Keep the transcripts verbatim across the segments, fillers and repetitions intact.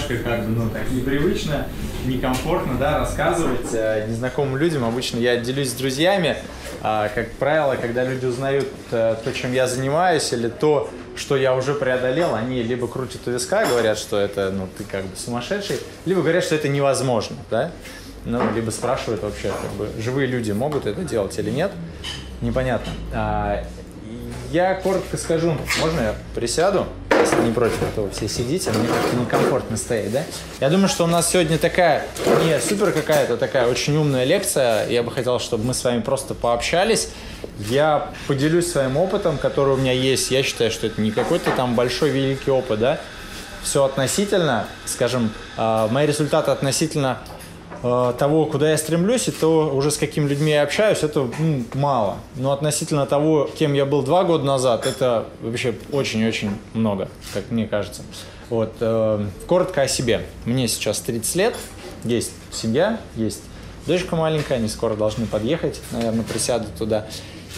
немножко как бы, ну, так непривычно, некомфортно, да, рассказывать э, незнакомым людям. Обычно я делюсь с друзьями. Э, как правило, когда люди узнают э, то, чем я занимаюсь, или то, что я уже преодолел, они либо крутят у виска, говорят, что это, ну, ты как бы сумасшедший, либо говорят, что это невозможно, да. Ну, либо спрашивают вообще, как бы, живые люди могут это делать или нет. Непонятно. А, я коротко скажу, можно я присяду? Если не против, а то вы все сидите, мне как-то некомфортно стоять, да? Я думаю, что у нас сегодня такая, не супер какая-то, такая очень умная лекция. Я бы хотел, чтобы мы с вами просто пообщались. Я поделюсь своим опытом, который у меня есть. Я считаю, что это не какой-то там большой великий опыт, да? Все относительно, скажем, мои результаты относительно того, куда я стремлюсь, и то уже с какими людьми я общаюсь, это ну, мало. Но относительно того, кем я был два года назад, это вообще очень-очень много, как мне кажется. Вот. Э, коротко о себе. Мне сейчас тридцать лет, есть семья, есть дочка маленькая, они скоро должны подъехать, наверное, присядут туда.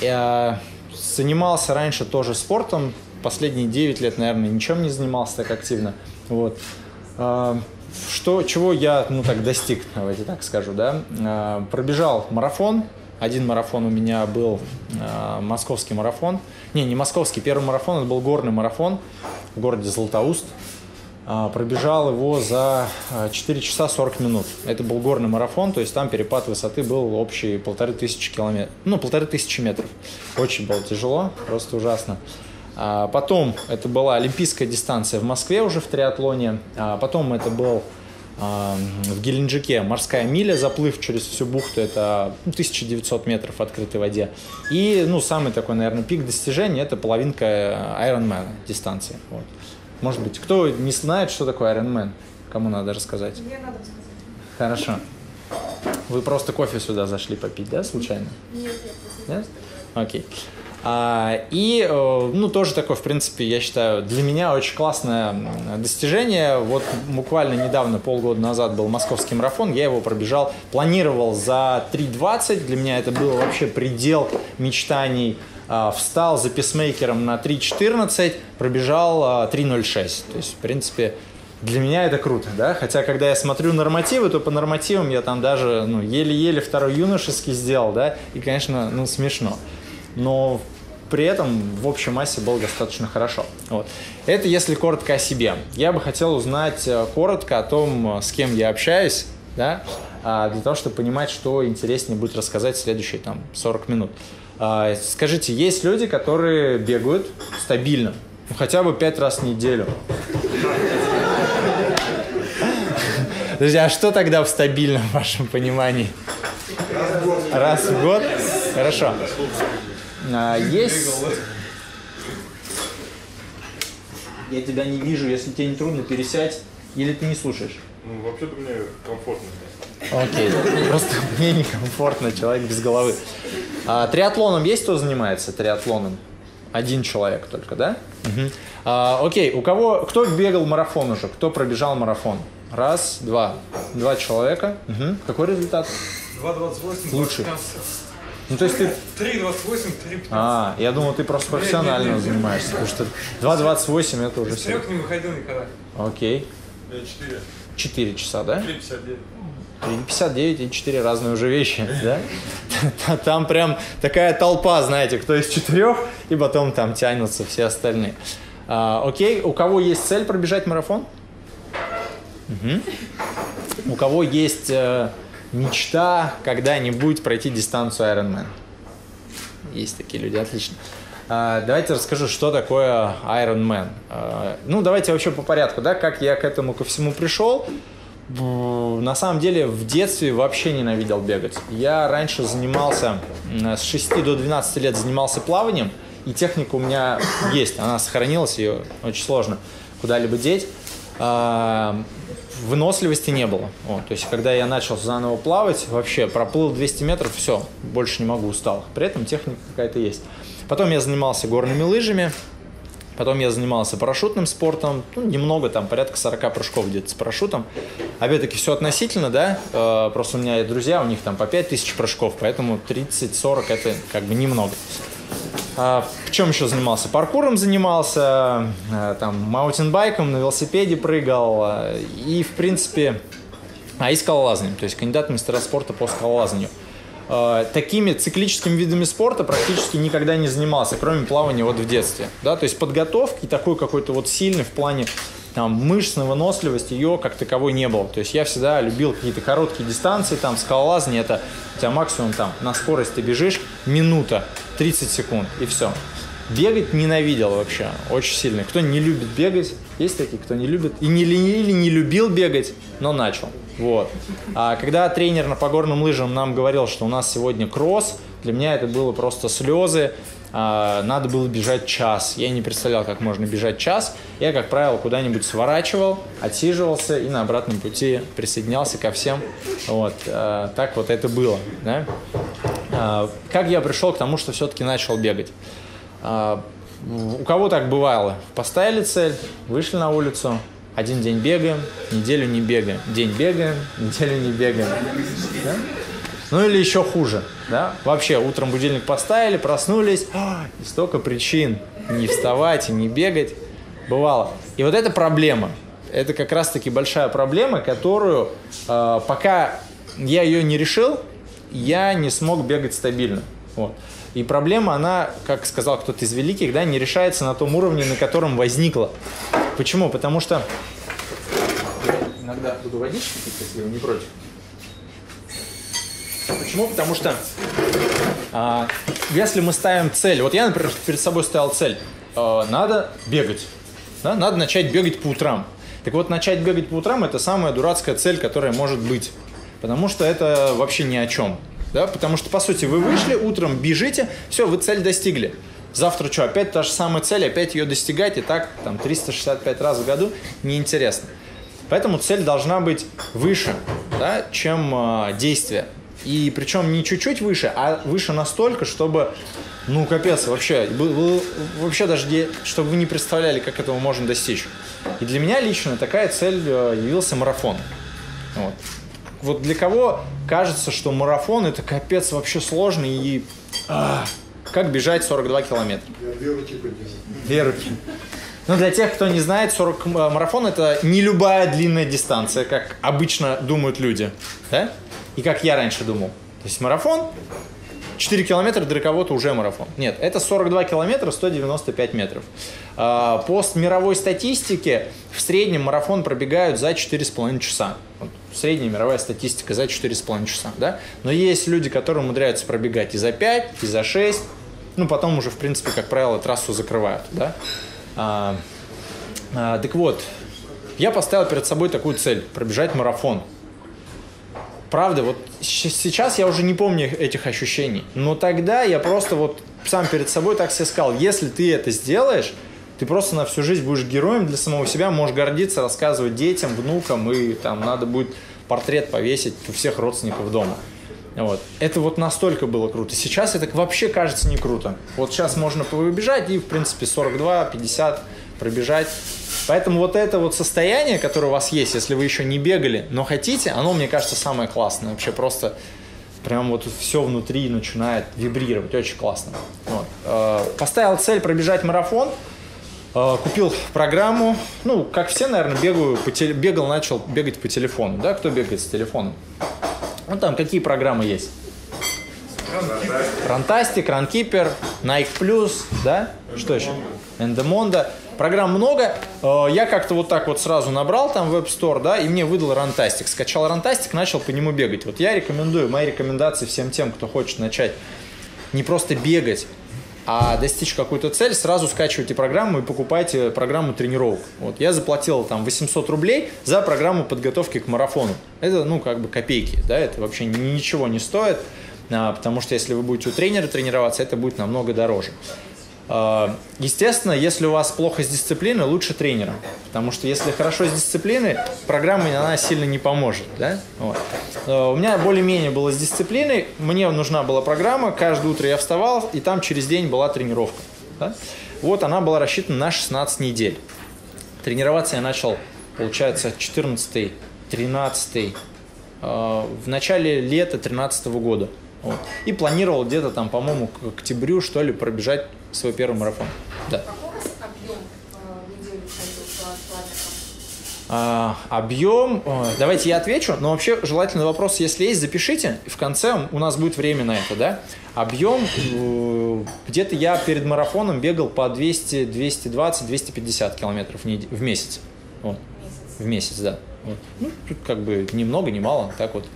Я занимался раньше тоже спортом, последние девять лет, наверное, ничем не занимался так активно. Вот. Э, Что, чего я, ну, так достиг, давайте так скажу, да. Э, пробежал марафон. Один марафон у меня был э, московский марафон. Не, не московский, первый марафон, это был горный марафон в городе Златоуст. Э, пробежал его за четыре часа сорок минут. Это был горный марафон, то есть там перепад высоты был общий полторы тысячи километров. Ну, полторы тысячи метров. Очень было тяжело, просто ужасно. А потом это была олимпийская дистанция в Москве уже в триатлоне. А потом это был а, в Геленджике морская миля, заплыв через всю бухту. Это ну, тысяча девятьсот метров в открытой воде. И ну, самый такой, наверное, пик достижения – это половинка Ironman дистанции. Вот. Может быть, кто не знает, что такое Ironman? Кому надо рассказать? Мне надо рассказать. Хорошо. Вы просто кофе сюда зашли попить, да, случайно? Нет, нет. Нет? Окей. А, и, ну, тоже такое, в принципе, я считаю, для меня очень классное достижение. Вот буквально недавно, полгода назад был московский марафон, я его пробежал, планировал за три двадцать, для меня это был вообще предел мечтаний. А, встал за писмейкером на три четырнадцать, пробежал а, три ноль шесть, то есть, в принципе, для меня это круто, да, хотя, когда я смотрю нормативы, то по нормативам я там даже, ну, еле-еле второй юношеский сделал, да, и, конечно, ну, смешно. Но при этом в общей массе было достаточно хорошо. Вот. Это если коротко о себе. Я бы хотел узнать коротко о том, с кем я общаюсь, да, для того, чтобы понимать, что интереснее будет рассказать в следующие там, сорок минут. Скажите, есть люди, которые бегают стабильно, ну, хотя бы пять раз в неделю? Друзья, а что тогда в стабильном в вашем понимании? Раз в год. Раз в год? Хорошо. Есть... Я тебя не вижу, если тебе не трудно, пересядь, или ты не слушаешь? Ну, вообще-то мне комфортно. Окей, просто мне некомфортно, человек без головы. А, триатлоном есть кто занимается триатлоном? Один человек только, да? Угу. А, окей, у кого, кто бегал марафон уже? Кто пробежал марафон? Раз, два. Два человека. Угу. Какой результат? два двадцать восемь. Лучше. Ну, то есть ты... три двадцать восемь, три пятнадцать. А, я думал, ты просто профессионально нет, нет, нет, занимаешься, потому что два двадцать восемь это уже... Из трех не выходил никогда. Окей. четыре. четыре часа, да? три пятьдесят девять. три пятьдесят девять и четыре разные уже вещи, да? Там прям такая толпа, знаете, кто из четырех, и потом там тянутся все остальные. А, окей, у кого есть цель пробежать марафон? Угу. У кого есть э, мечта когда-нибудь пройти дистанцию Ironman? Есть такие люди, отлично. А, давайте расскажу, что такое Ironman. А, ну, давайте вообще по порядку, да, как я к этому ко всему пришел. На самом деле в детстве вообще ненавидел бегать. Я раньше занимался, с шести до двенадцати лет занимался плаванием, и техника у меня есть, она сохранилась, ее очень сложно куда-либо деть. Выносливости не было. Вот, то есть, когда я начал заново плавать, вообще проплыл двести метров, все, больше не могу, устал. При этом техника какая-то есть. Потом я занимался горными лыжами, потом я занимался парашютным спортом, ну, немного, там, порядка сорока прыжков где-то с парашютом. Опять-таки, все относительно, да, э, просто у меня есть друзья, у них там по пять тысяч прыжков, поэтому тридцать-сорок это как бы немного. А, в чем еще занимался? Паркуром занимался, там, маунтинбайком, на велосипеде прыгал и, в принципе, а, и скалолазанием, то есть кандидат в мастера спорта по скалолазанию. А, такими циклическими видами спорта практически никогда не занимался, кроме плавания вот в детстве. Да? То есть подготовки такой какой-то вот сильный в плане там, мышц, выносливости, ее как таковой не было. То есть я всегда любил какие-то короткие дистанции, там скалолазание, это у тебя максимум там на скорость ты бежишь минута, тридцать секунд и все. Бегать ненавидел вообще, очень сильно. Кто не любит бегать, есть такие, кто не любит, и не, или не любил бегать, но начал. Вот. А когда тренер по горным лыжам нам говорил, что у нас сегодня кросс, для меня это было просто слезы. А, надо было бежать час. Я не представлял, как можно бежать час. Я, как правило, куда-нибудь сворачивал, отсиживался и на обратном пути присоединялся ко всем. Вот. А, так вот это было. Да? А, как я пришел к тому, что все-таки начал бегать? А, у кого так бывало? Поставили цель, вышли на улицу, один день бегаем, неделю не бегаем, день бегаем, неделю не бегаем. Да? Ну или еще хуже, да? Вообще утром будильник поставили, проснулись, и столько причин не вставать и не бегать бывало. И вот эта проблема, это как раз-таки большая проблема, которую э, пока я ее не решил, я не смог бегать стабильно. Вот. И проблема, она, как сказал кто-то из великих, да, не решается на том уровне, на котором возникла. Почему? Потому что... Иногда буду водички пить, если вы не против. Почему? Потому что а, если мы ставим цель, вот я, например, перед собой ставил цель, а, надо бегать, да? Надо начать бегать по утрам. Так вот, начать бегать по утрам – это самая дурацкая цель, которая может быть, потому что это вообще ни о чем, да? Потому что, по сути, вы вышли, утром бежите, все, вы цель достигли. Завтра что, опять та же самая цель, опять ее достигать, и так там триста шестьдесят пять раз в году неинтересно. Поэтому цель должна быть выше, да, чем а, действие. И причем не чуть-чуть выше, а выше настолько, чтобы, ну, капец, вообще, вообще даже, чтобы вы не представляли, как этого можно достичь. И для меня лично такая цель явился марафон. Вот. Вот для кого кажется, что марафон это капец вообще сложный и а, как бежать сорок два километра? Две руки поднесу. Две руки. Но для тех, кто не знает, сорок марафон это не любая длинная дистанция, как обычно думают люди, да? И как я раньше думал. То есть марафон, четыре километра для кого-то уже марафон. Нет, это сорок два километра, сто девяносто пять метров. По мировой статистике в среднем марафон пробегают за четыре с половиной часа. Средняя мировая статистика за четыре с половиной часа. Да? Но есть люди, которые умудряются пробегать и за пять, и за шесть. Ну, потом уже, в принципе, как правило, трассу закрывают. Да? А, а, так вот, я поставил перед собой такую цель – пробежать марафон. Правда, вот сейчас я уже не помню этих ощущений, но тогда я просто вот сам перед собой так себе сказал, если ты это сделаешь, ты просто на всю жизнь будешь героем для самого себя, можешь гордиться, рассказывать детям, внукам, и там надо будет портрет повесить у всех родственников дома. Вот. Это вот настолько было круто. Сейчас это вообще кажется не круто. Вот сейчас можно побежать и, в принципе, сорок два пятьдесят пробежать. Поэтому вот это вот состояние, которое у вас есть, если вы еще не бегали, но хотите, оно, мне кажется, самое классное. Вообще просто прям вот все внутри начинает вибрировать. Очень классно. Вот. Поставил цель пробежать марафон. Купил программу. Ну, как все, наверное, бегаю, по теле... бегал, начал бегать по телефону. Да, кто бегает с телефоном? Ну, там какие программы есть? Фантастик, Runkeeper, Nike Plus, да? Что еще? Endemonda. Программ много. Я как-то вот так вот сразу набрал там в App Store, да, и мне выдал Runtastic. Скачал Runtastic, начал по нему бегать. Вот я рекомендую, мои рекомендации всем тем, кто хочет начать не просто бегать, а достичь какую-то цель, сразу скачивайте программу и покупайте программу тренировок. Вот. Я заплатил там восемьсот рублей за программу подготовки к марафону. Это, ну, как бы копейки, да, это вообще ничего не стоит, потому что если вы будете у тренера тренироваться, это будет намного дороже. Естественно, если у вас плохо с дисциплиной, лучше тренера, потому что если хорошо с дисциплиной, программа она сильно не поможет. Да? Вот. У меня более-менее было с дисциплиной, мне нужна была программа, каждое утро я вставал, и там через день была тренировка. Да? Вот она была рассчитана на шестнадцать недель. Тренироваться я начал, получается, четырнадцатый тринадцатый, в начале лета тринадцатого года. Вот. И планировал где-то там, по-моему, к октябрю, что ли, пробежать свой первый марафон. Да. Какой у вас объем в неделю ходил по километрам? А, объем, о, давайте я отвечу, но вообще желательно вопрос, если есть, запишите, в конце у нас будет время на это, да. Объем, э, где-то я перед марафоном бегал по двести, двести двадцать, двести пятьдесят километров в, нед... в месяц. Вот. В месяц, да. Вот. Ну, тут как бы ни много, ни мало, так вот.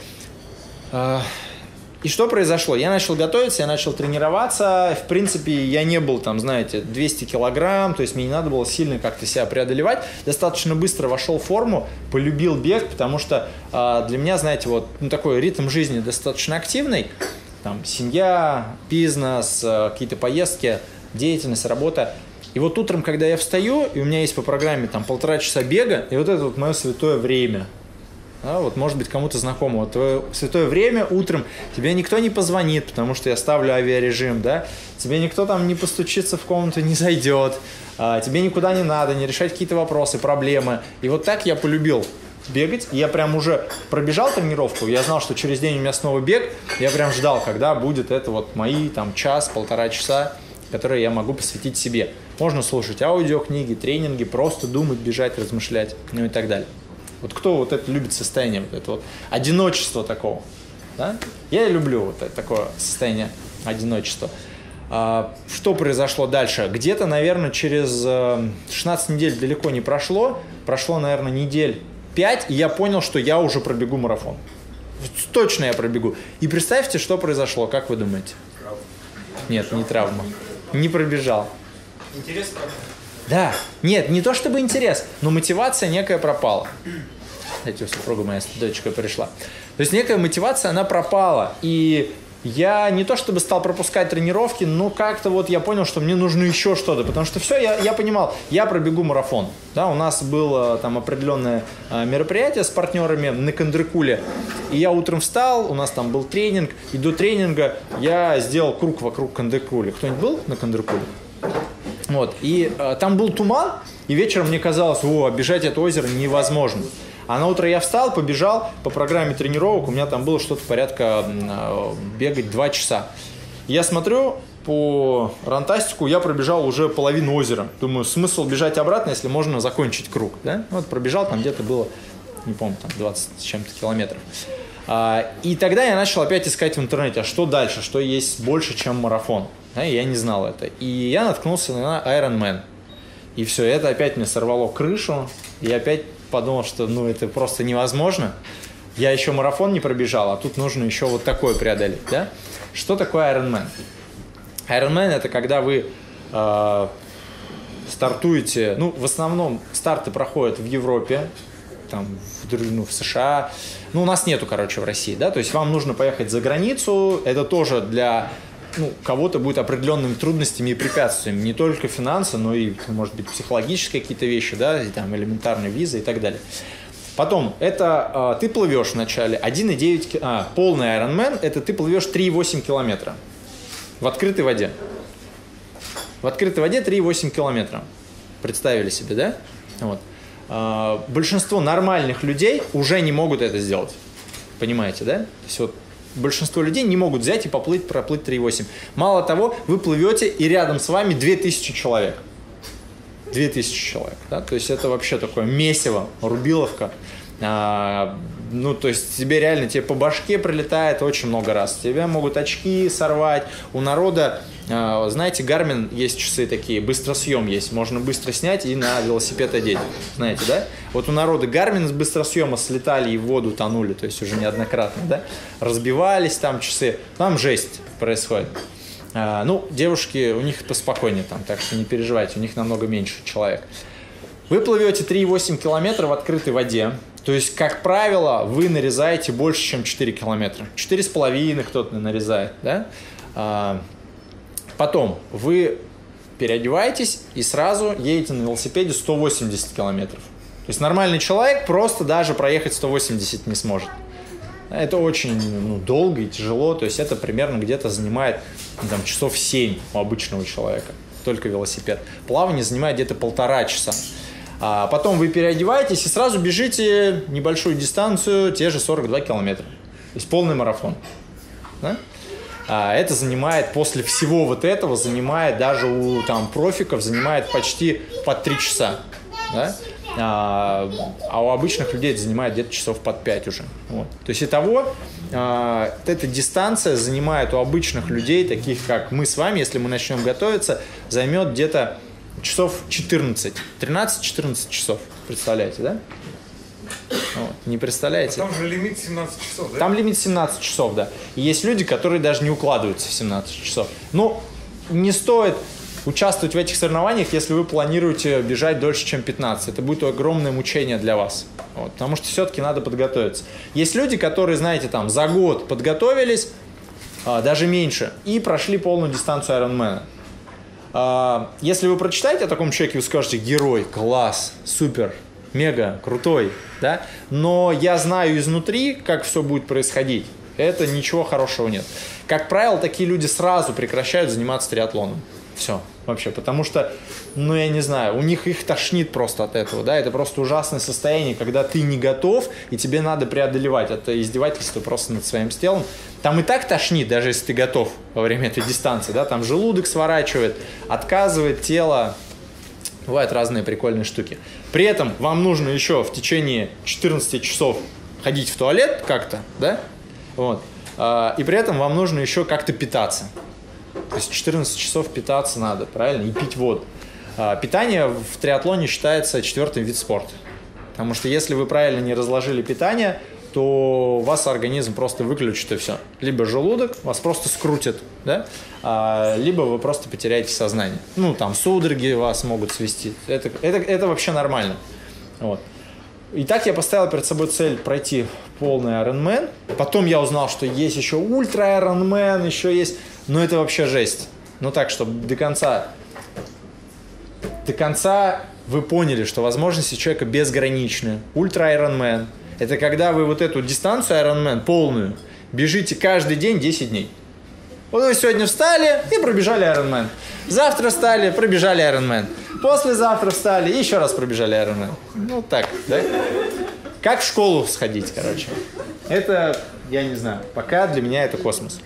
А, и что произошло? Я начал готовиться, я начал тренироваться. В принципе, я не был там, знаете, двести килограмм, то есть мне не надо было сильно как-то себя преодолевать. Достаточно быстро вошел в форму, полюбил бег, потому что э, для меня, знаете, вот ну, такой ритм жизни достаточно активный. Там семья, бизнес, э, какие-то поездки, деятельность, работа. И вот утром, когда я встаю, и у меня есть по программе там полтора часа бега, и вот это вот мое святое время. Да, вот, может быть, кому-то знакомо. Вот твое святое время утром, тебе никто не позвонит, потому что я ставлю авиарежим, да, тебе никто там не постучится в комнату, не зайдет, а, тебе никуда не надо, не решать какие-то вопросы, проблемы. И вот так я полюбил бегать. Я прям уже пробежал тренировку, я знал, что через день у меня снова бег, я прям ждал, когда будет это вот мои там час, полтора часа, которые я могу посвятить себе. Можно слушать аудиокниги, тренинги, просто думать, бежать, размышлять, ну и так далее. Вот кто вот это любит состояние, вот это вот одиночество такого, да? Я люблю вот это такое состояние одиночества. А, что произошло дальше? Где-то, наверное, через шестнадцать недель далеко не прошло, прошло, наверное, недель пять, и я понял, что я уже пробегу марафон. Точно я пробегу. И представьте, что произошло, как вы думаете? Нет, не травма. Не пробежал. Интересно, как? Да, нет, не то чтобы интерес, но мотивация некая пропала. Знаете, супруга моя с дочкой пришла. То есть некая мотивация, она пропала. И я не то чтобы стал пропускать тренировки, но как-то вот я понял, что мне нужно еще что-то. Потому что все, я, я понимал, я пробегу марафон. Да, у нас было там определенное мероприятие с партнерами на Кандрыкуле. И я утром встал, у нас там был тренинг. И до тренинга я сделал круг вокруг Кандрыкули. Кто-нибудь был на Кандрыкуле? Вот, и э, там был туман, и вечером мне казалось, о, оббежать это озеро невозможно. А на утро я встал, побежал по программе тренировок, у меня там было что-то порядка э, бегать два часа. Я смотрю, по рантастику я пробежал уже половину озера. Думаю, смысл бежать обратно, если можно закончить круг. Да? Вот пробежал, там где-то было, не помню, там двадцать с чем-то километров. А, и тогда я начал опять искать в интернете, а что дальше, что есть больше, чем марафон. Да, я не знал это. И я наткнулся на Ironman. И все, это опять мне сорвало крышу. И опять подумал, что ну, это просто невозможно. Я еще марафон не пробежал, а тут нужно еще вот такое преодолеть. Да? Что такое Ironman? Ironman – это когда вы э, стартуете, ну, в основном старты проходят в Европе, там, в, ну, в США. Ну, у нас нету, короче, в России, да, то есть вам нужно поехать за границу, это тоже для... Ну, кого-то будет определенными трудностями и препятствиями, не только финансы, но и, может быть, психологические какие-то вещи, да, и, там, элементарные визы и так далее. Потом, это э, ты плывешь вначале один и девять, а, полный Ironman, это ты плывешь три и восемь километра в открытой воде. В открытой воде три и восемь километра. Представили себе, да? Вот. Э, большинство нормальных людей уже не могут это сделать. Понимаете, да? То есть вот большинство людей не могут взять и поплыть, проплыть три и восемь. Мало того, вы плывете, и рядом с вами две тысячи человек. две тысячи человек. Да? То есть это вообще такое месиво, рубиловка. А, ну, то есть тебе реально тебе по башке прилетает очень много раз. Тебя могут очки сорвать. У народа, а, знаете, Garmin есть часы такие, быстросъем есть. Можно быстро снять и на велосипед одеть. Знаете, да? Вот у народа Garmin с быстросъема слетали и в воду тонули. То есть уже неоднократно, да? Разбивались там часы. Там жесть происходит. А, ну, девушки, у них поспокойнее там, так что не переживайте, у них намного меньше человек. Вы плывете три и восемь километра в открытой воде. То есть, как правило, вы нарезаете больше, чем четыре километра. четыре с половиной кто-то нарезает, да? А, потом вы переодеваетесь и сразу едете на велосипеде сто восемьдесят километров. То есть, нормальный человек просто даже проехать сто восемьдесят не сможет. Это очень ну, долго и тяжело, то есть это примерно где-то занимает ну, там, часов семь у обычного человека, только велосипед. Плавание занимает где-то полтора часа. А потом вы переодеваетесь и сразу бежите небольшую дистанцию, те же сорок два километра. То есть полный марафон. Да? это занимает, после всего вот этого, занимает даже у там профиков, занимает почти под три часа. Да? А, а у обычных людей это занимает где-то часов под пять уже. Вот. То есть итого, а, эта дистанция занимает у обычных людей, таких как мы с вами, если мы начнем готовиться, займет где-то часов четырнадцать. тринадцать-четырнадцать часов. Представляете, да? Вот. Не представляете? А там же лимит семнадцать часов, да? Там лимит семнадцать часов, да. И есть люди, которые даже не укладываются в семнадцать часов. Ну, не стоит участвовать в этих соревнованиях, если вы планируете бежать дольше, чем пятнадцать. Это будет огромное мучение для вас. Вот, потому что все-таки надо подготовиться. Есть люди, которые, знаете, там за год подготовились, а, даже меньше, и прошли полную дистанцию Ironman. А, если вы прочитаете о таком человеке, вы скажете: герой, класс, супер, мега, крутой. Да? Но я знаю изнутри, как все будет происходить. Это ничего хорошего нет. Как правило, такие люди сразу прекращают заниматься триатлоном. Все, вообще, потому что, ну, я не знаю, у них их тошнит просто от этого, да, это просто ужасное состояние, когда ты не готов, и тебе надо преодолевать это издевательство просто над своим телом. Там и так тошнит, даже если ты готов во время этой дистанции, да, там желудок сворачивает, отказывает тело, бывают разные прикольные штуки. При этом вам нужно еще в течение четырнадцати часов ходить в туалет как-то, да, вот, и при этом вам нужно еще как-то питаться. То есть четырнадцать часов питаться надо, правильно? И пить воду. А, питание в триатлоне считается четвертым вид спорта. Потому что если вы правильно не разложили питание, то у вас организм просто выключит и все. Либо желудок вас просто скрутит, да? а, либо вы просто потеряете сознание. Ну, там судороги вас могут свести. Это, это, это вообще нормально. Вот. Итак, я поставил перед собой цель пройти полный Ironman. Потом я узнал, что есть еще ультра Ironman, еще есть... Но это вообще жесть. Ну так, чтобы до конца... До конца вы поняли, что возможности человека безграничны. Ультра Ironman – это когда вы вот эту дистанцию Ironman полную бежите каждый день десять дней. Вот вы сегодня встали и пробежали Ironman. Завтра встали, пробежали Ironman. Послезавтра встали и еще раз пробежали Ironman. Ну так, да? Как в школу сходить, короче. Это, я не знаю, пока для меня это космос.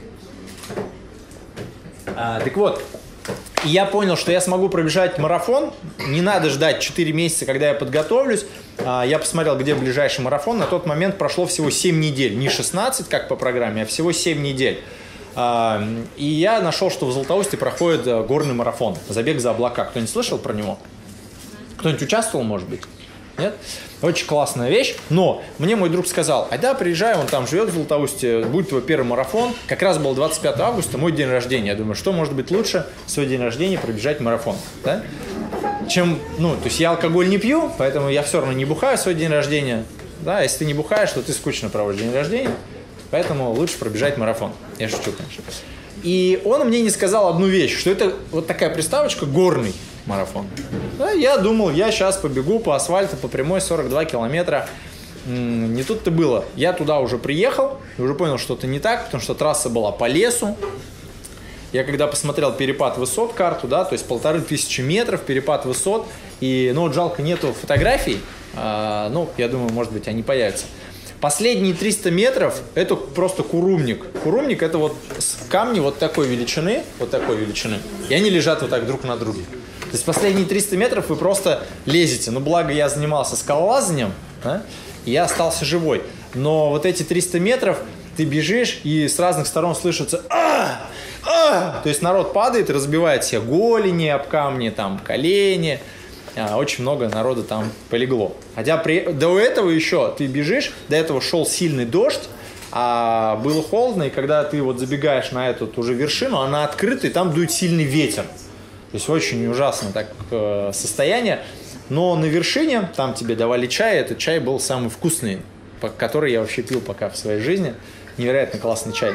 А, так вот, я понял, что я смогу пробежать марафон. Не надо ждать четыре месяца, когда я подготовлюсь. А, я посмотрел, где ближайший марафон. На тот момент прошло всего семь недель. Не шестнадцать, как по программе, а всего семь недель. А, и я нашел, что в Златоусте проходит горный марафон. Забег за облака. Кто-нибудь слышал про него? Кто-нибудь участвовал, может быть? Нет? Очень классная вещь. Но мне мой друг сказал: айда, приезжай, он там живет в Златоусте, будет твой первый марафон. Как раз был двадцать пятого августа, мой день рождения. Я думаю, что может быть лучше в свой день рождения пробежать марафон, да? Чем, ну, то есть я алкоголь не пью, поэтому я все равно не бухаю в свой день рождения. Да? Если ты не бухаешь, то ты скучно проводишь день рождения. Поэтому лучше пробежать марафон. Я шучу, конечно. И он мне не сказал одну вещь, что это вот такая приставочка горный марафон. Да, я думал, я сейчас побегу по асфальту по прямой сорок два километра. М-м, не тут-то было. Я туда уже приехал и уже понял, что это не так, потому что трасса была по лесу. Я когда посмотрел перепад высот, карту, да, то есть полторы тысячи метров, перепад высот, и, ну, вот жалко, нету фотографий, а, ну, я думаю, может быть, они появятся. Последние триста метров – это просто курумник. Курумник – это вот камни вот такой величины, вот такой величины, и они лежат вот так друг на друге. То есть последние триста метров вы просто лезете. Ну, благо я занимался скалолазанием, да, и я остался живой. Но вот эти триста метров ты бежишь, и с разных сторон слышится «А! А!». То есть народ падает и разбивает себе голени об камни, там, колени. Очень много народа там полегло. Хотя при... до этого еще ты бежишь, до этого шел сильный дождь, а было холодно, и когда ты вот забегаешь на эту уже вершину, она открыта, и там дует сильный ветер. То есть очень ужасное так э, состояние. Но на вершине там тебе давали чай, и этот чай был самый вкусный, который я вообще пил пока в своей жизни. Невероятно классный чай.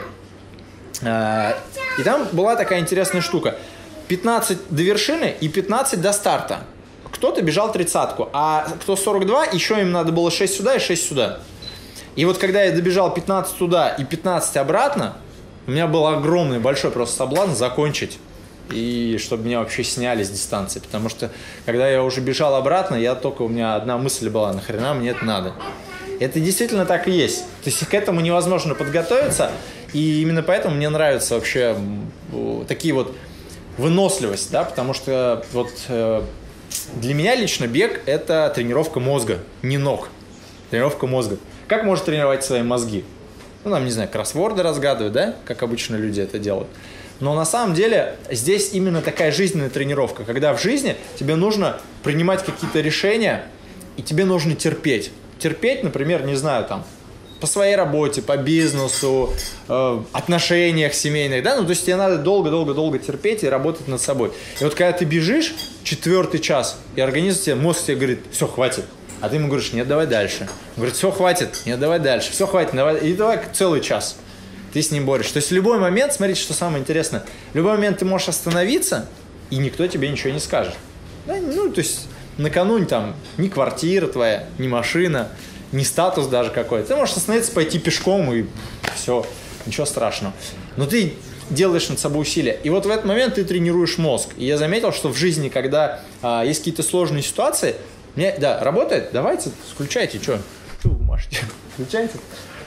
Э, и там была такая интересная штука. пятнадцать до вершины и пятнадцать до старта. Кто-то бежал тридцатку, а кто сорок два, еще им надо было шесть сюда и шесть сюда. И вот когда я добежал пятнадцать туда и пятнадцать обратно, у меня был огромный, большой просто соблазн закончить. И чтобы меня вообще сняли с дистанции. Потому что, когда я уже бежал обратно, я только, у меня одна мысль была: нахрена мне это надо? Это действительно так и есть. То есть к этому невозможно подготовиться. И именно поэтому мне нравятся вообще такие вот выносливость, да, потому что вот для меня лично бег – это тренировка мозга, не ног. Тренировка мозга. Как можно тренировать свои мозги? Ну, нам, не знаю, кроссворды разгадывать, да, как обычно люди это делают. Но на самом деле здесь именно такая жизненная тренировка, когда в жизни тебе нужно принимать какие-то решения, и тебе нужно терпеть. Терпеть, например, не знаю, там, по своей работе, по бизнесу, э, отношениях семейных, да, ну, то есть тебе надо долго-долго-долго терпеть и работать над собой. И вот когда ты бежишь четвертый час, и организм тебе, мозг тебе говорит, все, хватит. А ты ему говоришь, нет, давай дальше. Он говорит, все, хватит, нет, давай дальше, все, хватит, давай. И давай целый час ты с ним борешься. То есть в любой момент, смотрите, что самое интересное, в любой момент ты можешь остановиться, и никто тебе ничего не скажет. Да, ну, то есть накануне там ни квартира твоя, ни машина, ни статус даже какой-то. Ты можешь остановиться, пойти пешком, и все, ничего страшного. Но ты делаешь над собой усилия. И вот в этот момент ты тренируешь мозг. И я заметил, что в жизни, когда а, есть какие-то сложные ситуации, мне, да, работает, давайте, включайте, что? Что вы машете? Включайте.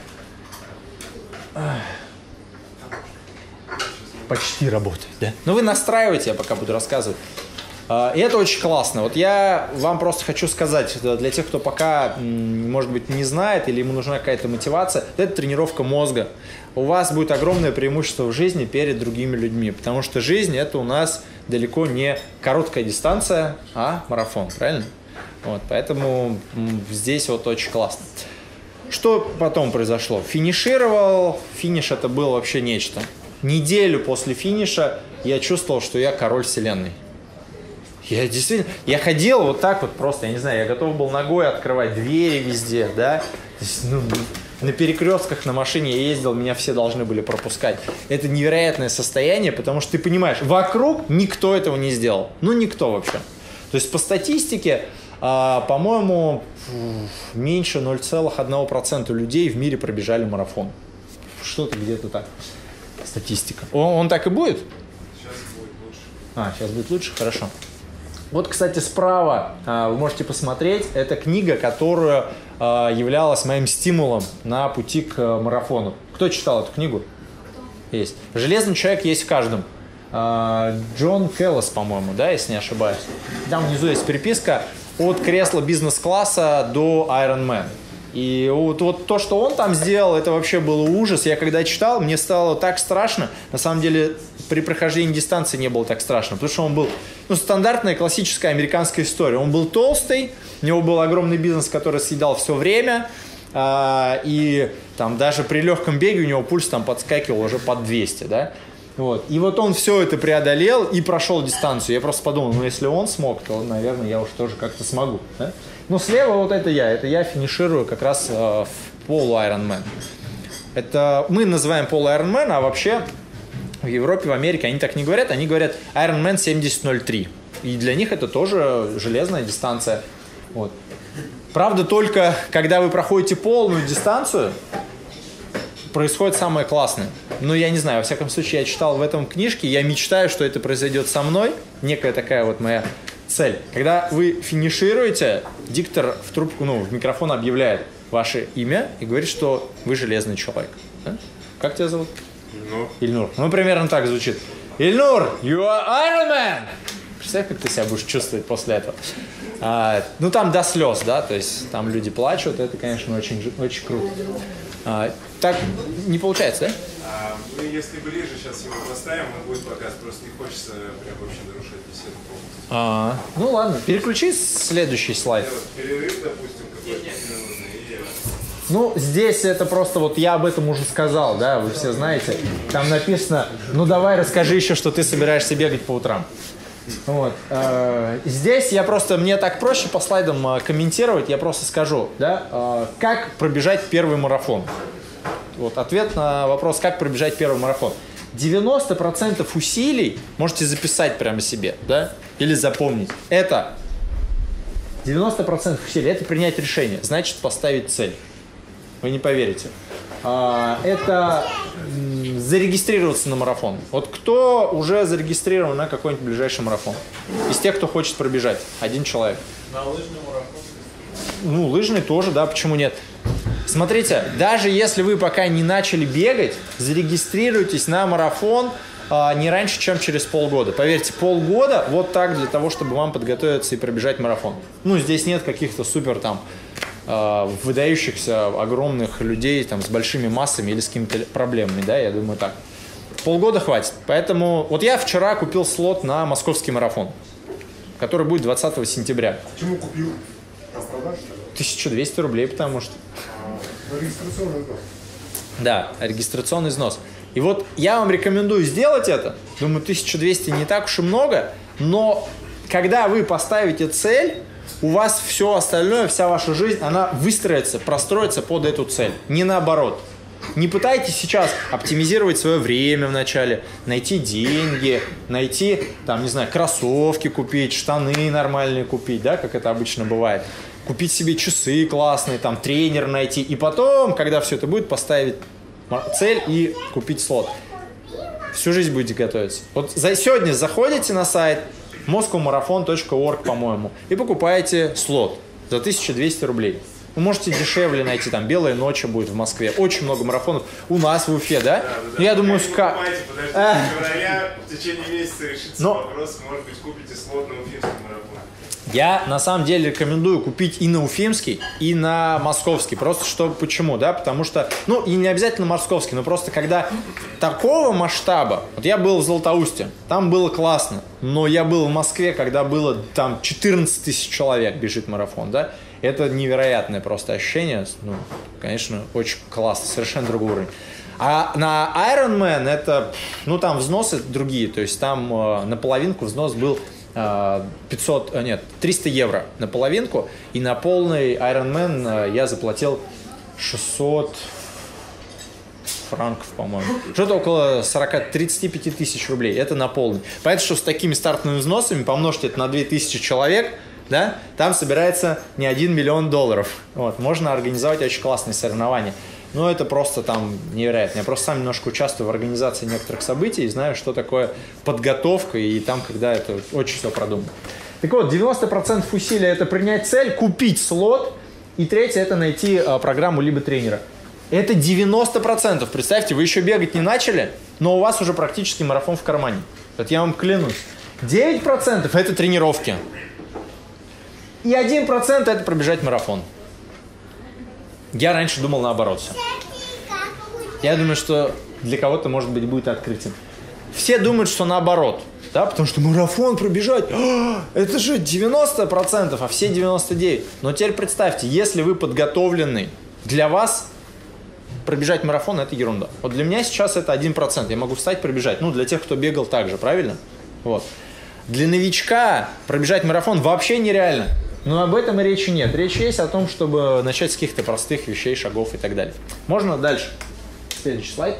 Почти работает, да? Но вы настраиваете, я пока буду рассказывать. И это очень классно. Вот я вам просто хочу сказать, для тех, кто пока, может быть, не знает или ему нужна какая-то мотивация, это тренировка мозга. У вас будет огромное преимущество в жизни перед другими людьми, потому что жизнь – это у нас далеко не короткая дистанция, а марафон, правильно? Вот, поэтому здесь вот очень классно. Что потом произошло? Финишировал, финиш это было вообще нечто. Неделю после финиша я чувствовал, что я король вселенной. Я действительно, я ходил вот так вот просто, я не знаю, я готов был ногой открывать двери везде, да. То есть, ну, на перекрестках на машине я ездил, меня все должны были пропускать. Это невероятное состояние, потому что ты понимаешь, вокруг никто этого не сделал. Ну, никто вообще. То есть по статистике, а, по-моему, меньше ноль целых одна десятая процента людей в мире пробежали марафон. Что-то где-то так. Статистика. Он, он так и будет? Сейчас будет лучше. А, сейчас будет лучше? Хорошо. Вот, кстати, справа а, вы можете посмотреть. Это книга, которая а, являлась моим стимулом на пути к а, марафону. Кто читал эту книгу? Кто? Есть. «Железный человек» есть в каждом. А, Джон Келлес, по-моему, да, если не ошибаюсь. Там внизу есть переписка от кресла бизнес-класса до Iron Man. И вот, вот то, что он там сделал, это вообще был ужас. Я когда читал, мне стало так страшно. На самом деле, при прохождении дистанции не было так страшно, потому что он был, ну, стандартная классическая американская история. Он был толстый, у него был огромный бизнес, который съедал все время, а, и там даже при легком беге у него пульс там подскакивал уже под двести, да. Вот. И вот он все это преодолел и прошел дистанцию. Я просто подумал, ну если он смог, то, наверное, я уж тоже как-то смогу. Да? Но слева вот это я. Это я финиширую как раз э, в полу-Ironman. Это мы называем полу-Ironman, а вообще в Европе, в Америке они так не говорят. Они говорят Ironman семьдесят ноль три. И для них это тоже железная дистанция. Вот. Правда, только когда вы проходите полную дистанцию, происходит самое классное. Ну, я не знаю, во всяком случае, я читал в этом книжке, я мечтаю, что это произойдет со мной. Некая такая вот моя цель. Когда вы финишируете, диктор в трубку, ну, в микрофон объявляет ваше имя и говорит, что вы железный человек. Да? Как тебя зовут? Ильнур. Ильнур. Ну, примерно так звучит. Ильнур, you are Iron Man! Представь, как ты себя будешь чувствовать после этого. А, ну, там до слез, да, то есть там люди плачут, это, конечно, очень, очень круто. А, так не получается, да? А мы, если ближе сейчас его поставим, он будет показ. Просто не хочется прям вообще нарушать беседу полностью. А, ну ладно, переключи следующий слайд. Вот перерыв, допустим, какой-то минутный. И... Ну, здесь это просто вот я об этом уже сказал, да, вы все знаете. Там написано, ну давай расскажи еще, что ты собираешься бегать по утрам. Вот. Здесь я просто, мне так проще по слайдам комментировать, я просто скажу, да, как пробежать первый марафон. Вот ответ на вопрос, как пробежать первый марафон. девяносто процентов усилий можете записать прямо себе, да, или запомнить. Это девяносто процентов усилий, это принять решение, значит поставить цель. Вы не поверите. Это зарегистрироваться на марафон. Вот кто уже зарегистрирован на какой-нибудь ближайший марафон? Из тех, кто хочет пробежать. Один человек. На лыжный марафон? Ну, лыжный тоже, да, почему нет? Смотрите, даже если вы пока не начали бегать, зарегистрируйтесь на марафон а, не раньше, чем через полгода. Поверьте, полгода вот так для того, чтобы вам подготовиться и пробежать марафон. Ну, здесь нет каких-то супер там а, выдающихся огромных людей там с большими массами или с какими-то проблемами, да, я думаю так. Полгода хватит. Поэтому вот я вчера купил слот на московский марафон, который будет двадцатого сентября. Почему купил? Распродаж? тысяча двести рублей, потому что... А, регистрационный взнос. Да, регистрационный взнос. И вот я вам рекомендую сделать это. Думаю, тысяча двести не так уж и много, но когда вы поставите цель, у вас все остальное, вся ваша жизнь, она выстроится, простроится под эту цель. Не наоборот. Не пытайтесь сейчас оптимизировать свое время вначале, найти деньги, найти, там, не знаю, кроссовки купить, штаны нормальные купить, да, как это обычно бывает. Купить себе часы классные, там, тренер найти. И потом, когда все это будет, поставить цель и купить слот. Всю жизнь будете готовиться. Вот за, сегодня заходите на сайт москоу марафон точка орг, по-моему, и покупаете слот за тысячу двести рублей. Вы можете дешевле найти, там, «Белая ночь» будет в Москве. Очень много марафонов. У нас в Уфе, да? Да, да, Ну, я да. думаю, Не ска... покупайте, подождите, А. в феврале, в течение месяца решится Но- вопрос, может быть, купите слот на уфимский марафон. Я, на самом деле, рекомендую купить и на уфимский, и на московский. Просто что, почему, да? Потому что, ну, и не обязательно московский, но просто когда такого масштаба... Вот я был в Златоусте, там было классно. Но я был в Москве, когда было там четырнадцать тысяч человек бежит марафон, да? Это невероятное просто ощущение. Ну, конечно, очень классно, совершенно другой уровень. А на Ironman это, ну, там взносы другие. То есть там э, на половинку взнос был э, пятьсот, э, нет, триста евро на половинку. И на полный Ironman э, я заплатил шестьсот франков, по-моему. Что-то около сорок, тридцать пять тысяч рублей. Это на полный. Поэтому, что с такими стартовыми взносами помножьте это на две тысячи человек, да, там собирается не один миллион долларов. Вот, можно организовать очень классные соревнования. Но это просто там невероятно. Я просто сам немножко участвую в организации некоторых событий и знаю, что такое подготовка, и там, когда это очень все продумано. Так вот, девяносто процентов усилия – это принять цель, купить слот, и третье – это найти а, программу либо тренера. Это девяносто процентов. Представьте, вы еще бегать не начали, но у вас уже практически марафон в кармане. Это я вам клянусь. девять процентов – это тренировки. И один процент это пробежать марафон. Я раньше думал наоборот все. Я думаю, что для кого-то, может быть, будет открытием. Все думают, что наоборот. Да, потому что марафон пробежать, а, это же девяносто процентов, а все девяносто девять процентов. Но теперь представьте, если вы подготовленный, для вас пробежать марафон – это ерунда. Вот для меня сейчас это один процент. Я могу встать, пробежать. Ну, для тех, кто бегал так же, правильно? Вот. Для новичка пробежать марафон вообще нереально. Но об этом и речи нет. Речь есть о том, чтобы начать с каких-то простых вещей, шагов и так далее. Можно дальше? Следующий слайд.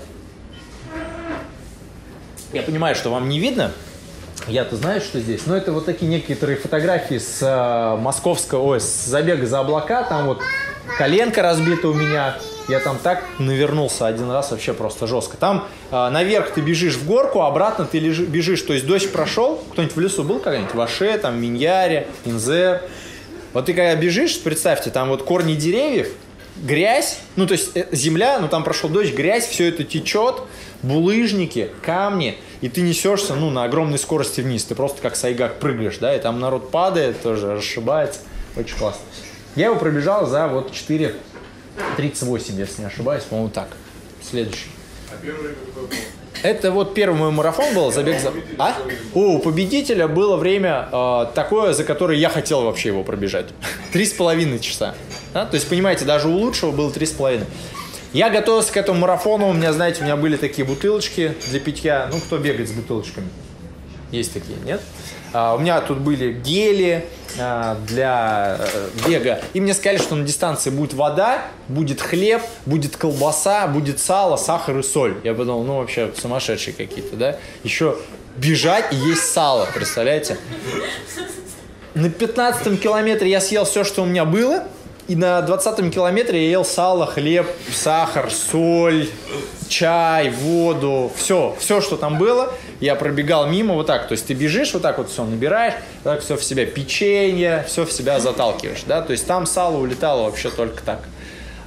Я понимаю, что вам не видно. Я-то знаю, что здесь. Но это вот такие некоторые фотографии с э, московского, ой, с забега за облака. Там вот коленка разбита у меня. Я там так навернулся один раз, вообще просто жестко. Там э, наверх ты бежишь в горку, обратно ты лежи, бежишь. То есть дождь прошел. Кто-нибудь в лесу был когда-нибудь? В Аше, там, Миньяре, Инзер. Вот ты когда бежишь, представьте, там вот корни деревьев, грязь, ну то есть земля, ну там прошел дождь, грязь, все это течет, булыжники, камни, и ты несешься, ну, на огромной скорости вниз, ты просто как сайгак прыгаешь, да, и там народ падает тоже, расшибается, очень классно. Я его пробежал за вот четыре тридцать восемь, если не ошибаюсь, по-моему, так. Следующий. А первый время какой был? Это вот первый мой марафон был, забег за... А? О, у победителя было время э, такое, за которое я хотел вообще его пробежать. Три с половиной часа. Да? То есть, понимаете, даже у лучшего было три с половиной. Я готовился к этому марафону, у меня, знаете, у меня были такие бутылочки для питья. Ну, кто бегает с бутылочками? Есть такие, нет? А, у меня тут были гели а, для а, бега. И мне сказали, что на дистанции будет вода, будет хлеб, будет колбаса, будет сало, сахар и соль. Я подумал, ну вообще сумасшедшие какие-то, да? Еще бежать и есть сало, представляете? На пятнадцатом километре я съел все, что у меня было. И на двадцатом километре я ел сало, хлеб, сахар, соль, чай, воду, все, все, что там было, я пробегал мимо вот так. То есть ты бежишь, вот так вот все набираешь, так все в себя, печенье, все в себя заталкиваешь, да. То есть там сало улетало вообще только так.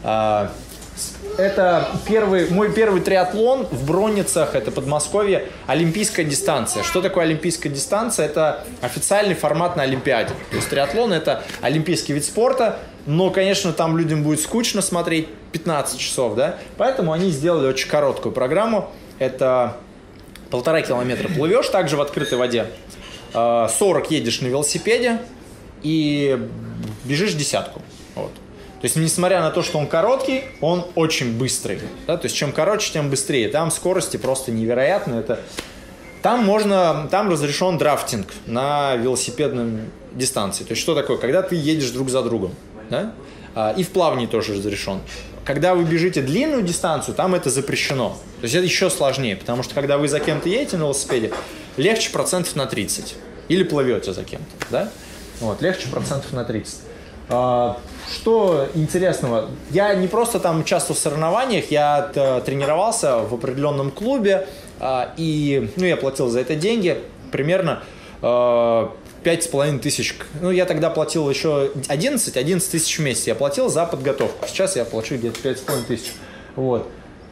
Это первый, мой первый триатлон в Бронницах, это Подмосковье, олимпийская дистанция. Что такое олимпийская дистанция? Это официальный формат на Олимпиаде. То есть триатлон – это олимпийский вид спорта, но, конечно, там людям будет скучно смотреть пятнадцать часов, да? Поэтому они сделали очень короткую программу. Это полтора километра плывешь также в открытой воде, сорок едешь на велосипеде и бежишь десятку. Вот. То есть, несмотря на то, что он короткий, он очень быстрый. Да? То есть, чем короче, тем быстрее. Там скорости просто невероятные. Это... Там можно, там разрешен драфтинг на велосипедной дистанции. То есть, что такое? Когда ты едешь друг за другом. Да? И в плавании тоже разрешен. Когда вы бежите длинную дистанцию, там это запрещено. То есть, это еще сложнее. Потому что, когда вы за кем-то едете на велосипеде, легче процентов на тридцать. Или плывете за кем-то. Да? Вот, легче процентов на тридцать. Что интересного, я не просто там участвовал в соревнованиях, я тренировался в определенном клубе, и ну, я платил за это деньги, примерно пять с половиной тысяч. Ну, я тогда платил еще одиннадцать тысяч в месяц, я платил за подготовку. Сейчас я плачу где-то пять с половиной тысяч. Вот.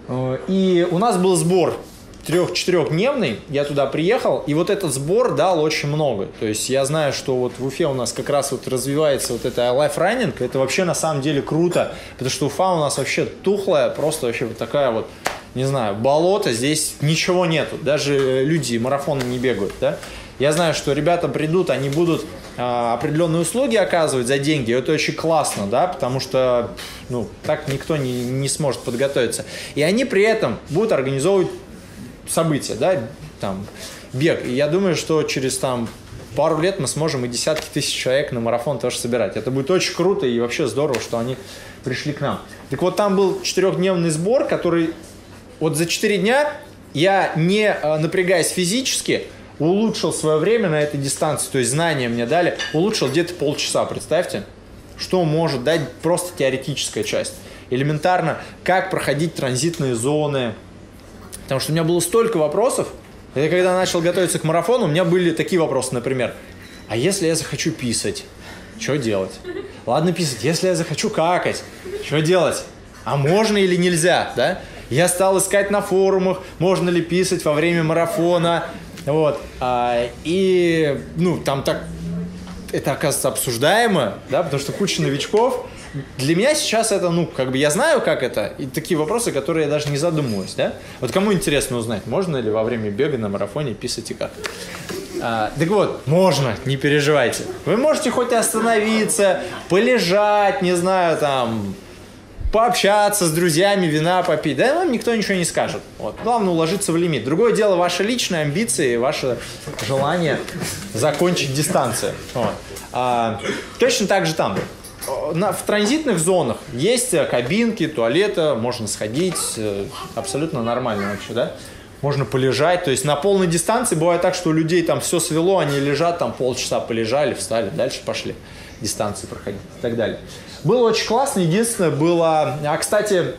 И у нас был сбор трех-четырехдневный, я туда приехал, и вот этот сбор дал очень много. То есть я знаю, что вот в Уфе у нас как раз вот развивается вот это лайфраннинг, это вообще на самом деле круто, потому что Уфа у нас вообще тухлая, просто вообще вот такая вот, не знаю, болото, здесь ничего нету, даже люди марафоны не бегают, да. Я знаю, что ребята придут, они будут а, определенные услуги оказывать за деньги, и это очень классно, да, потому что, ну, так никто не, не сможет подготовиться. И они при этом будут организовывать события, да, там, бег. И я думаю, что через там пару лет мы сможем и десятки тысяч человек на марафон тоже собирать. Это будет очень круто и вообще здорово, что они пришли к нам. Так вот, там был четырехдневный сбор, который вот за четыре дня я, не напрягаясь физически, улучшил свое время на этой дистанции, то есть знания мне дали, улучшил где-то полчаса, представьте, что может дать просто теоретическая часть. Элементарно, как проходить транзитные зоны. Потому что у меня было столько вопросов. Я когда начал готовиться к марафону, у меня были такие вопросы, например, а если я захочу писать, что делать? Ладно писать, если я захочу какать, что делать? А можно или нельзя, да? Я стал искать на форумах, можно ли писать во время марафона, вот. А, и, ну, там так, это, оказывается, обсуждаемо, да, потому что куча новичков. Для меня сейчас это, ну, как бы я знаю, как это, и такие вопросы, которые я даже не задумываюсь, да? Вот кому интересно узнать, можно ли во время бега на марафоне писать и как? А, так вот, можно, не переживайте. Вы можете хоть остановиться, полежать, не знаю, там, пообщаться с друзьями, вина попить, да, вам никто ничего не скажет. Вот. Главное уложиться в лимит. Другое дело, ваши личные амбиции, ваше желание закончить дистанцию. Вот. А, точно так же там. На, в транзитных зонах есть кабинки, туалеты, можно сходить, абсолютно нормально вообще, да? Можно полежать, то есть на полной дистанции бывает так, что у людей там все свело, они лежат, там полчаса полежали, встали, дальше пошли дистанции проходить и так далее. Было очень классно, единственное было, а, кстати,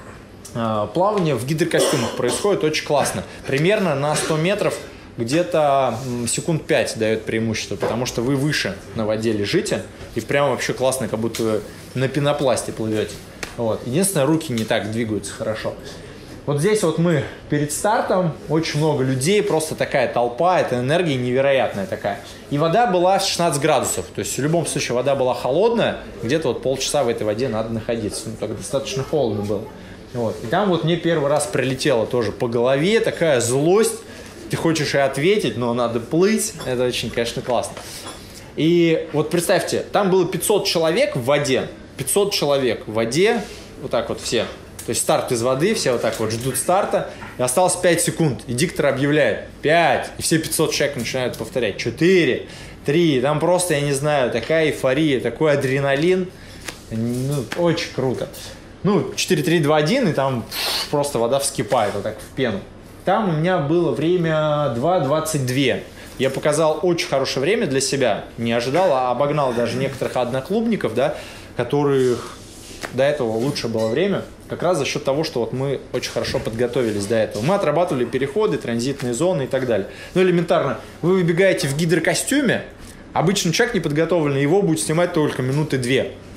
плавание в гидрокостюмах происходит очень классно, примерно на сто метров где-то секунд пять дает преимущество, потому что вы выше на воде лежите, и прям вообще классно, как будто вы на пенопласте плывете. Вот. Единственное, руки не так двигаются хорошо. Вот здесь вот мы перед стартом, очень много людей, просто такая толпа, это энергия невероятная такая. И вода была шестнадцать градусов, то есть в любом случае вода была холодная, где-то вот полчаса в этой воде надо находиться, ну так достаточно холодно было. Вот. И там вот мне первый раз прилетело тоже по голове такая злость. Ты хочешь и ответить, но надо плыть. Это очень, конечно, классно. И вот представьте, там было пятьсот человек в воде. пятьсот человек в воде. Вот так вот все. То есть старт из воды, все вот так вот ждут старта. И осталось пять секунд. И диктор объявляет пять. И все пятьсот человек начинают повторять. четыре, три. Там просто, я не знаю, такая эйфория, такой адреналин. Ну, очень круто. Ну, четыре, три, два, один. И там просто вода вскипает вот так в пену. Там у меня было время два двадцать два. Я показал очень хорошее время для себя. Не ожидал, а обогнал даже некоторых одноклубников, да, которых до этого лучше было время. Как раз за счет того, что вот мы очень хорошо подготовились до этого. Мы отрабатывали переходы, транзитные зоны и так далее. Ну, элементарно, вы выбегаете в гидрокостюме, обычный человек неподготовленный, его будет снимать только минуты две.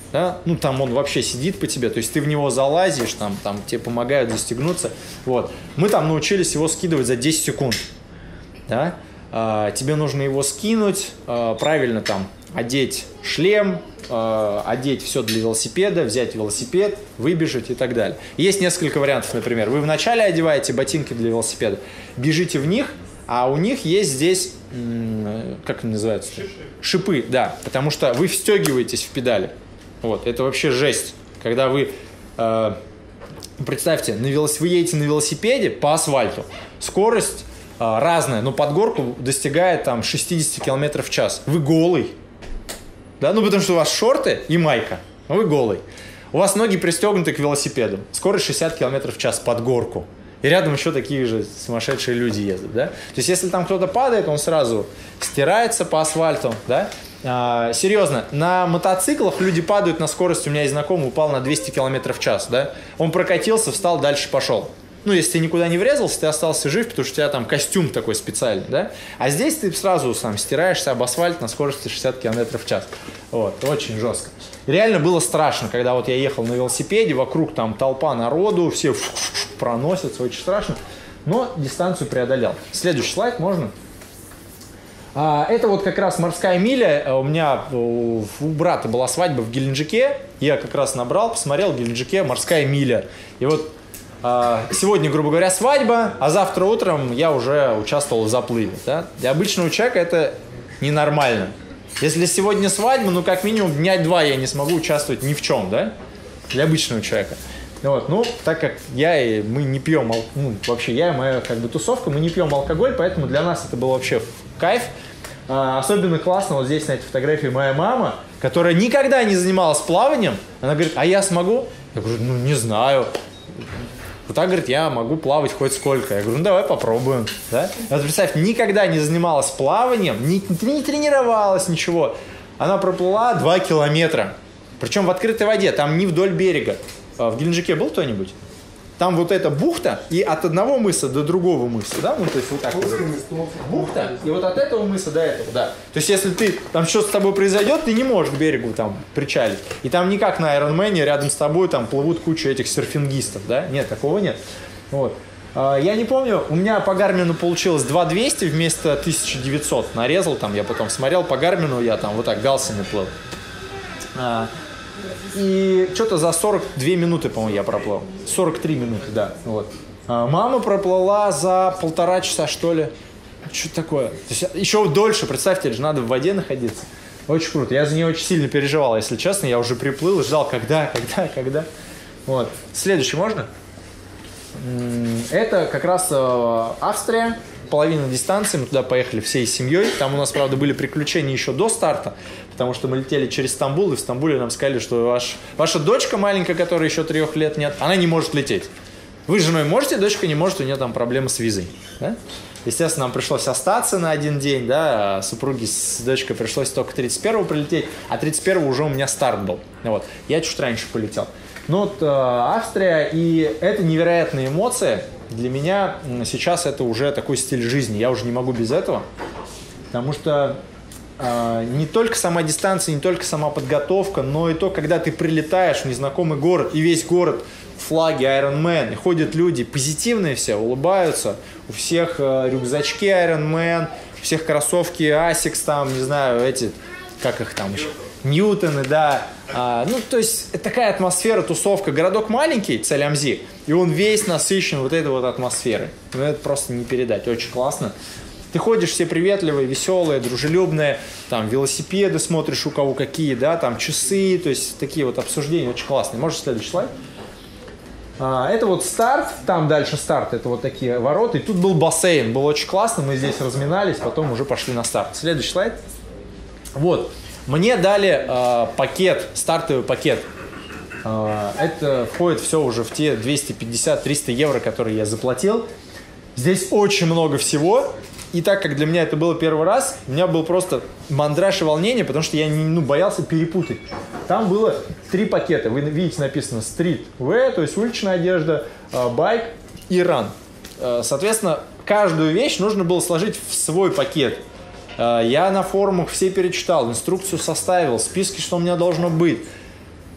да? Ну, там он вообще сидит по тебе, то есть ты в него залазишь, там, там тебе помогают застегнуться, вот. Мы там научились его скидывать за десять секунд, да? А, тебе нужно его скинуть, а, правильно там одеть шлем, а, одеть все для велосипеда, взять велосипед, выбежать и так далее. Есть несколько вариантов, например, вы вначале одеваете ботинки для велосипеда, бежите в них, а у них есть здесь, как они называются? Шипы. Шипы, да, потому что вы встегиваетесь в педали. Вот, это вообще жесть. Когда вы, э, представьте, на велос... вы едете на велосипеде по асфальту, скорость э, разная, но под горку достигает там шестьдесят километров в час. Вы голый, да, ну потому что у вас шорты и майка, а вы голый. У вас ноги пристегнуты к велосипеду, скорость шестьдесят километров в час под горку. И рядом еще такие же сумасшедшие люди ездят, да? То есть, если там кто-то падает, он сразу стирается по асфальту, да? А, серьезно, на мотоциклах люди падают на скорость, у меня есть знакомый, упал на двести километров в час, да? Он прокатился, встал, дальше пошел. Ну, если ты никуда не врезался, ты остался жив, потому что у тебя там костюм такой специальный, да? А здесь ты сразу сам стираешься об асфальт на скорости шестьдесят километров в час. Вот, очень жестко. Реально было страшно, когда вот я ехал на велосипеде, вокруг там толпа народу, все проносятся, очень страшно, но дистанцию преодолел. Следующий слайд можно? А, это вот как раз морская миля. У меня у брата была свадьба в Геленджике, я как раз набрал, посмотрел в Геленджике морская миля. И вот а, сегодня, грубо говоря, свадьба, а завтра утром я уже участвовал в заплыве. Да? Для обычного человека это ненормально. Если сегодня свадьба, ну как минимум дня два я не смогу участвовать ни в чем, да? Для обычного человека. Вот, ну, так как я и мы не пьем, ну, вообще я и моя как бы тусовка, мы не пьем алкоголь, поэтому для нас это был вообще кайф. А, особенно классно вот здесь на этой фотографии моя мама, которая никогда не занималась плаванием, она говорит, а я смогу? Я говорю, ну не знаю. Вот так, говорит, я могу плавать хоть сколько. Я говорю, ну давай попробуем. Да? Вот представь, никогда не занималась плаванием, не, не тренировалась, ничего. Она проплыла два километра. Причем в открытой воде, там не вдоль берега. В Геленджике был кто-нибудь? Там вот эта бухта, и от одного мыса до другого мыса, да? Ну, то есть вот так вот. Бухта, и вот от этого мыса до этого, да. То есть если ты, там что-то с тобой произойдет, ты не можешь к берегу там причалить. И там не как на Ironman, рядом с тобой там плывут куча этих серфингистов, да? Нет, такого нет. Вот. Я не помню, у меня по Гармину получилось два двести вместо тысяча девятьсот. Нарезал там, я потом смотрел по Гармину, я там вот так галсами плыл. И что-то за сорок две минуты, по-моему, я проплыл. сорок три минуты, да. Вот. А мама проплыла за полтора часа, что ли. Что такое? То есть еще дольше, представьте, же надо в воде находиться. Очень круто. Я за нее очень сильно переживал, если честно. Я уже приплыл и ждал, когда, когда, когда. Вот. Следующий можно? Это как раз Австрия. Половина дистанции, мы туда поехали всей семьей. Там у нас, правда, были приключения еще до старта, потому что мы летели через Стамбул, и в Стамбуле нам сказали, что ваш, ваша дочка маленькая, которой еще трех лет нет, она не может лететь. Вы с женой можете, дочка не может, у нее там проблемы с визой. Да? Естественно, нам пришлось остаться на один день, да, а супруге с дочкой пришлось только тридцать первого прилететь, а тридцать первого уже у меня старт был. Вот. Я чуть раньше полетел. Ну вот э, Австрия, и это невероятные эмоции. Для меня сейчас это уже такой стиль жизни, я уже не могу без этого, потому что э, не только сама дистанция, не только сама подготовка, но и то, когда ты прилетаешь в незнакомый город, и весь город в флаге Ironman, и ходят люди позитивные все, улыбаются, у всех э, рюкзачки Ironman, у всех кроссовки Asics, там, не знаю, эти, как их там еще, Ньютоны, да. А, ну, то есть, это такая атмосфера, тусовка. Городок маленький, Целямзи, и он весь насыщен вот этой вот атмосферой. Ну, это просто не передать. Очень классно. Ты ходишь, все приветливые, веселые, дружелюбные, там, велосипеды смотришь, у кого какие, да, там, часы, то есть, такие вот обсуждения очень классные. Можешь следующий слайд? А, это вот старт, там дальше старт, это вот такие ворота, и тут был бассейн, было очень классно, мы здесь разминались, потом уже пошли на старт. Следующий слайд. Вот. Мне дали э, пакет, стартовый пакет. Э, это входит все уже в те двести пятьдесят - триста евро, которые я заплатил. Здесь очень много всего. И так как для меня это было первый раз, у меня был просто мандраж и волнение, потому что я не, ну, боялся перепутать. Там было три пакета. Вы видите, написано Street Wear, то есть уличная одежда, э, байк и run. Э, соответственно, каждую вещь нужно было сложить в свой пакет. Я на форумах все перечитал, инструкцию составил, списки, что у меня должно быть.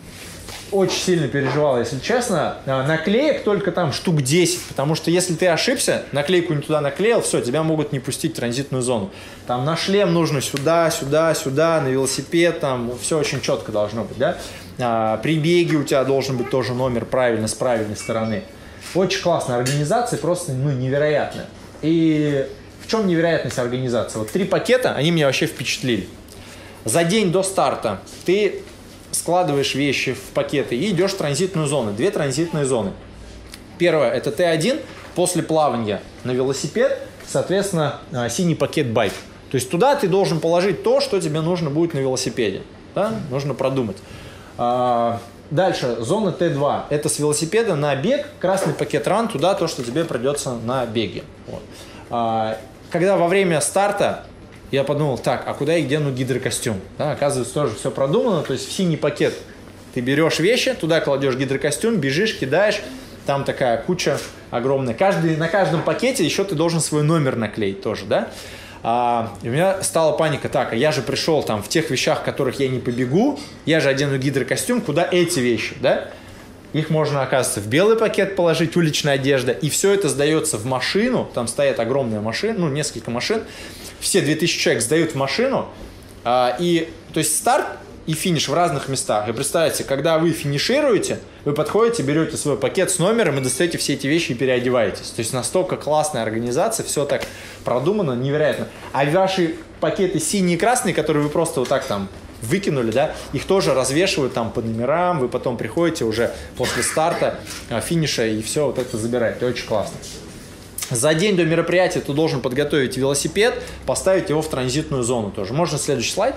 очень сильно переживал, если честно. Наклеек только там штук десять, потому что если ты ошибся, наклейку не туда наклеил, все, тебя могут не пустить в транзитную зону. Там на шлем нужно сюда, сюда, сюда, на велосипед, там все очень четко должно быть, да. А, при беге у тебя должен быть тоже номер правильно, с правильной стороны. Очень классная организация, просто ну, невероятная. И в чем невероятность организации? Вот три пакета, они меня вообще впечатлили. За день до старта ты складываешь вещи в пакеты и идешь в транзитную зону. Две транзитные зоны. Первая – это Т один, после плавания на велосипед, соответственно, синий пакет байк. То есть туда ты должен положить то, что тебе нужно будет на велосипеде. Да? Нужно продумать. Дальше, зона Т два. Это с велосипеда на бег, красный пакет ран, туда то, что тебе придется на беге. Вот. Когда во время старта я подумал, так, а куда и где ну гидрокостюм? Да, оказывается, тоже все продумано. То есть в синий пакет ты берешь вещи, туда кладешь гидрокостюм, бежишь, кидаешь. Там такая куча огромная. Каждый, на каждом пакете еще ты должен свой номер наклеить тоже, да? А, и у меня стала паника. Так, а я же пришел там в тех вещах, в которых я не побегу. Я же одену гидрокостюм, куда эти вещи, да? Их можно, оказывается, в белый пакет положить, уличная одежда. И все это сдается в машину. Там стоят огромные машины, ну, несколько машин. Все две тысячи человек сдают в машину. А, и, то есть старт и финиш в разных местах. И представьте, когда вы финишируете, вы подходите, берете свой пакет с номером и достаете все эти вещи и переодеваетесь. То есть настолько классная организация, все так продумано, невероятно. А ваши пакеты синие и красные, которые вы просто вот так там выкинули, да, их тоже развешивают там по номерам, вы потом приходите уже после старта, финиша и все вот это забираете. Это очень классно. За день до мероприятия ты должен подготовить велосипед, поставить его в транзитную зону тоже. Можно следующий слайд?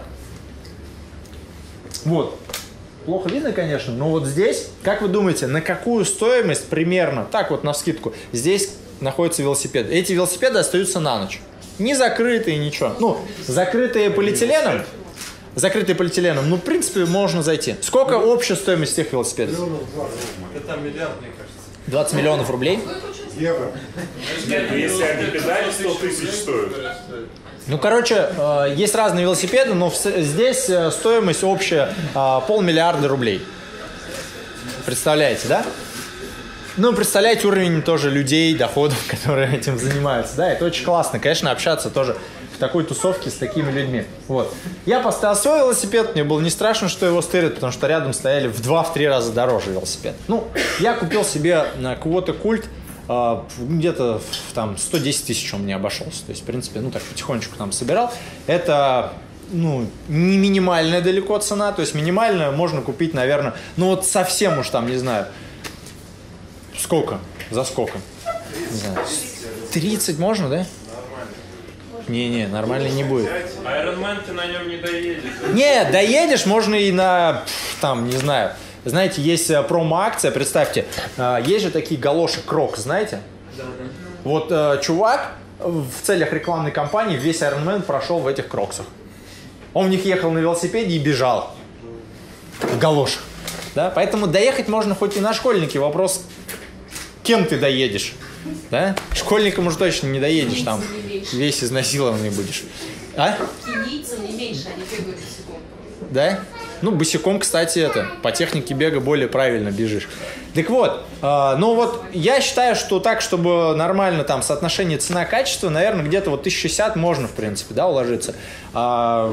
Вот. Плохо видно, конечно, но вот здесь, как вы думаете, на какую стоимость примерно, так вот навскидку, здесь находится велосипед? Эти велосипеды остаются на ночь. Не закрытые, ничего. Ну, закрытые полиэтиленом, закрытые полиэтиленом, ну, в принципе, можно зайти. Сколько общая стоимость тех велосипедов? Это там миллиард, мне кажется. двадцать миллионов рублей? Евро. Если они педали, сто тысяч стоят. Ну, короче, э, есть разные велосипеды, но в, здесь э, стоимость общая э, полмиллиарда рублей. Представляете, да? Ну, представляете уровень тоже людей, доходов, которые этим занимаются. Да, это очень классно, конечно, общаться тоже в такой тусовке с такими людьми. Вот. Я поставил свой велосипед, мне было не страшно, что его стырят, потому что рядом стояли в два-три раза дороже велосипед. Ну, я купил себе на Квота Культ, где-то там сто десять тысяч он мне обошелся. То есть, в принципе, ну так потихонечку там собирал. Это, ну, не минимальная далеко цена. То есть, минимальная можно купить, наверное, ну вот совсем уж там, не знаю, сколько? За сколько? Не знаю, тридцать можно, да? Не-не, нормально не будет. Ironman ты на нем не доедешь. Не, доедешь, можно и на, там, не знаю. Знаете, есть промо-акция, представьте, есть же такие галоши Крок, знаете? Да, да. Вот э, чувак в целях рекламной кампании весь Ironman прошел в этих Кроксах. Он в них ехал на велосипеде и бежал в галошах. Да? Поэтому доехать можно хоть и на школьнике. Вопрос, кем ты доедешь? Да? Школьникам уже точно не доедешь, там весь изнасилованный будешь. А? Кенийцы не меньше, они бегают босиком. Да? Ну, босиком, кстати, это, по технике бега более правильно бежишь. Так вот, э, ну вот, я считаю, что так, чтобы нормально там соотношение цена-качество, наверное, где-то вот тысяча шестьдесят можно, в принципе, да, уложиться. А,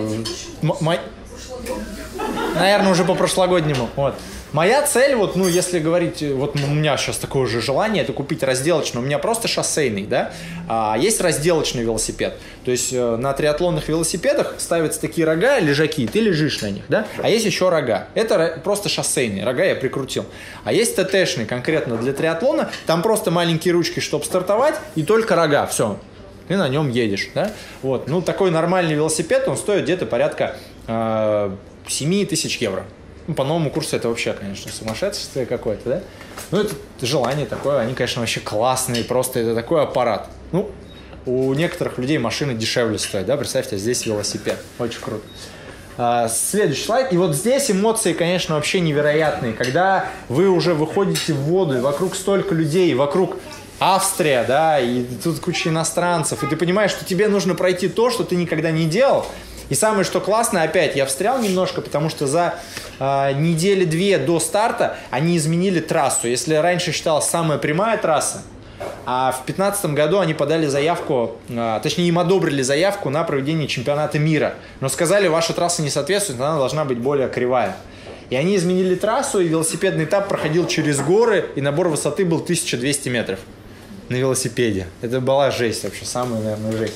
наверное, уже по прошлогоднему. Вот. Моя цель, вот, ну, если говорить, вот у меня сейчас такое же желание, это купить разделочный. У меня просто шоссейный, да, а есть разделочный велосипед. То есть э, на триатлонных велосипедах ставятся такие рога, лежаки, ты лежишь на них, да, а есть еще рога. Это просто шоссейные, рога я прикрутил. А есть ТТшный конкретно для триатлона, там просто маленькие ручки, чтобы стартовать, и только рога, все. Ты на нем едешь, да. Вот, ну, такой нормальный велосипед, он стоит где-то порядка э, семь тысяч евро. Ну, по новому курсу это вообще, конечно, сумасшествие какое-то, да? Ну, это желание такое, они, конечно, вообще классные, просто это такой аппарат. Ну, у некоторых людей машины дешевле стоят, да? Представьте, здесь велосипед. Очень круто. А, следующий слайд. И вот здесь эмоции, конечно, вообще невероятные. Когда вы уже выходите в воду, и вокруг столько людей, вокруг Австрия, да, и тут куча иностранцев, и ты понимаешь, что тебе нужно пройти то, что ты никогда не делал, И самое, что классно, опять, я встрял немножко, потому что за э, недели две до старта они изменили трассу. Если раньше считалась самая прямая трасса, а в две тысячи пятнадцатом году они подали заявку, э, точнее им одобрили заявку на проведение чемпионата мира. Но сказали, ваша трасса не соответствует, она должна быть более кривая. И они изменили трассу, и велосипедный этап проходил через горы, и набор высоты был тысяча двести метров на велосипеде. Это была жесть вообще, самая, наверное, жесть.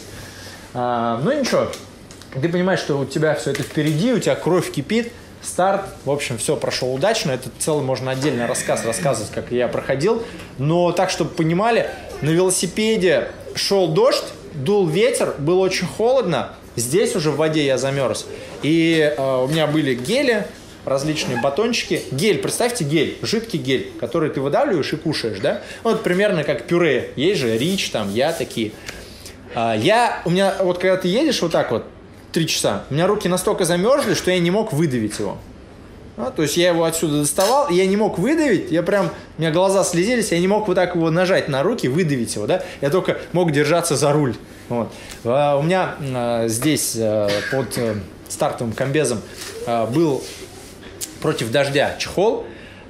А, ну ничего, ты понимаешь, что у тебя все это впереди, у тебя кровь кипит, старт, в общем, все прошло удачно. Это целый, можно отдельный рассказ рассказывать, как я проходил. Но так, чтобы понимали, на велосипеде шел дождь, дул ветер, было очень холодно. Здесь уже в воде я замерз. И э, у меня были гели, различные батончики. Гель, представьте гель, жидкий гель, который ты выдавливаешь и кушаешь, да? Вот примерно как пюре. Есть же Рич, там, я такие. А, я, у меня, вот когда ты едешь вот так вот, три часа, у меня руки настолько замерзли, что я не мог выдавить его. А, то есть я его отсюда доставал, и я не мог выдавить, я прям, у меня глаза слезились, я не мог вот так его нажать на руки, выдавить его, да? Я только мог держаться за руль. Вот. А, у меня а, здесь а, под а, стартовым комбезом а, был против дождя чехол.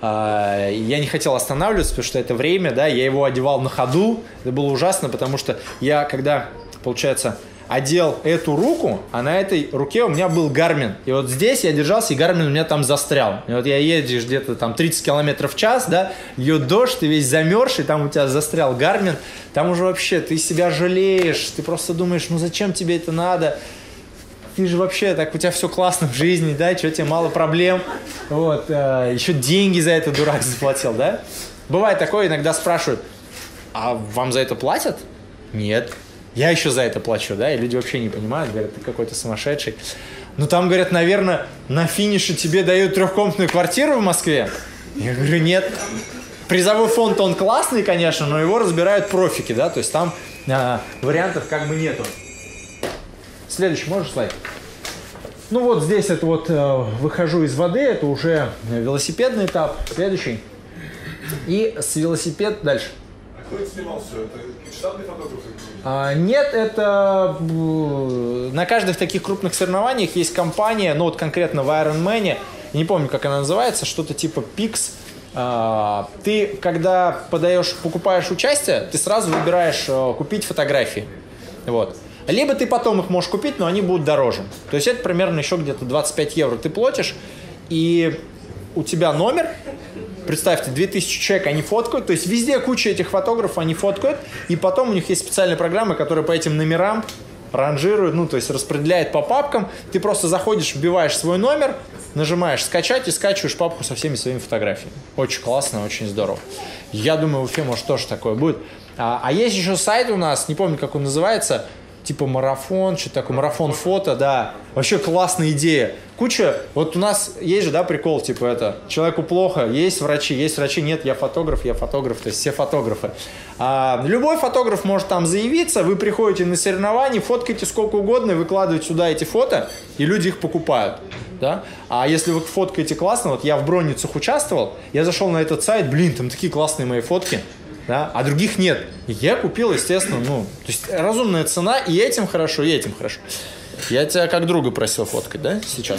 Я не хотел останавливаться, потому что это время, да, я его одевал на ходу. Это было ужасно, потому что я, когда, получается, одел эту руку, а на этой руке у меня был Garmin. И вот здесь я держался, и Garmin у меня там застрял. И вот я едешь где-то там тридцать километров в час, да, льет дождь, ты весь замерзший, там у тебя застрял Garmin. Там уже вообще ты себя жалеешь, ты просто думаешь, ну зачем тебе это надо? Ты же вообще, так у тебя все классно в жизни, да, что тебе мало проблем, вот, э, еще деньги за это дурак заплатил, да. Бывает такое, иногда спрашивают, а вам за это платят? Нет. Я еще за это плачу, да, и люди вообще не понимают, говорят, ты какой-то сумасшедший. Ну там, говорят, наверное, на финише тебе дают трехкомнатную квартиру в Москве? Я говорю, нет. Призовой фонд, он классный, конечно, но его разбирают профики, да, то есть там э, вариантов как бы нету. Следующий, можешь слайд? Ну вот здесь это вот э, выхожу из воды, это уже велосипедный этап. Следующий. И с велосипед дальше. А кто это снимал все? Это штатный фотограф? А, нет, это э, на каждых таких крупных соревнованиях есть компания, ну вот конкретно в Ironman, не помню, как она называется, что-то типа Pix. А, ты, когда подаешь, покупаешь участие, ты сразу выбираешь э, купить фотографии. Вот. Либо ты потом их можешь купить, но они будут дороже. То есть это примерно еще где-то двадцать пять евро ты платишь, и у тебя номер, представьте, две тысячи человек, они фоткают, то есть везде куча этих фотографов, они фоткают, и потом у них есть специальные программы, которые по этим номерам ранжируют, ну то есть распределяют по папкам, ты просто заходишь, вбиваешь свой номер, нажимаешь скачать и скачиваешь папку со всеми своими фотографиями. Очень классно, очень здорово. Я думаю, в Уфе, может, тоже такое будет. А, а есть еще сайт у нас, не помню, как он называется, типа марафон, что-то такое, марафон фото, да. Вообще классная идея. Куча, вот у нас есть же, да, прикол, типа это, человеку плохо, есть врачи, есть врачи, нет, я фотограф, я фотограф, то есть все фотографы. А, любой фотограф может там заявиться, вы приходите на соревнования, фоткаете сколько угодно, и выкладываете сюда эти фото, и люди их покупают, да. А если вы фоткаете классно, вот я в Бронницах участвовал, я зашел на этот сайт, блин, там такие классные мои фотки. Да, а других нет. И я купил, естественно, ну, то есть разумная цена, и этим хорошо, и этим хорошо. Я тебя как друга просил фоткать, да, сейчас?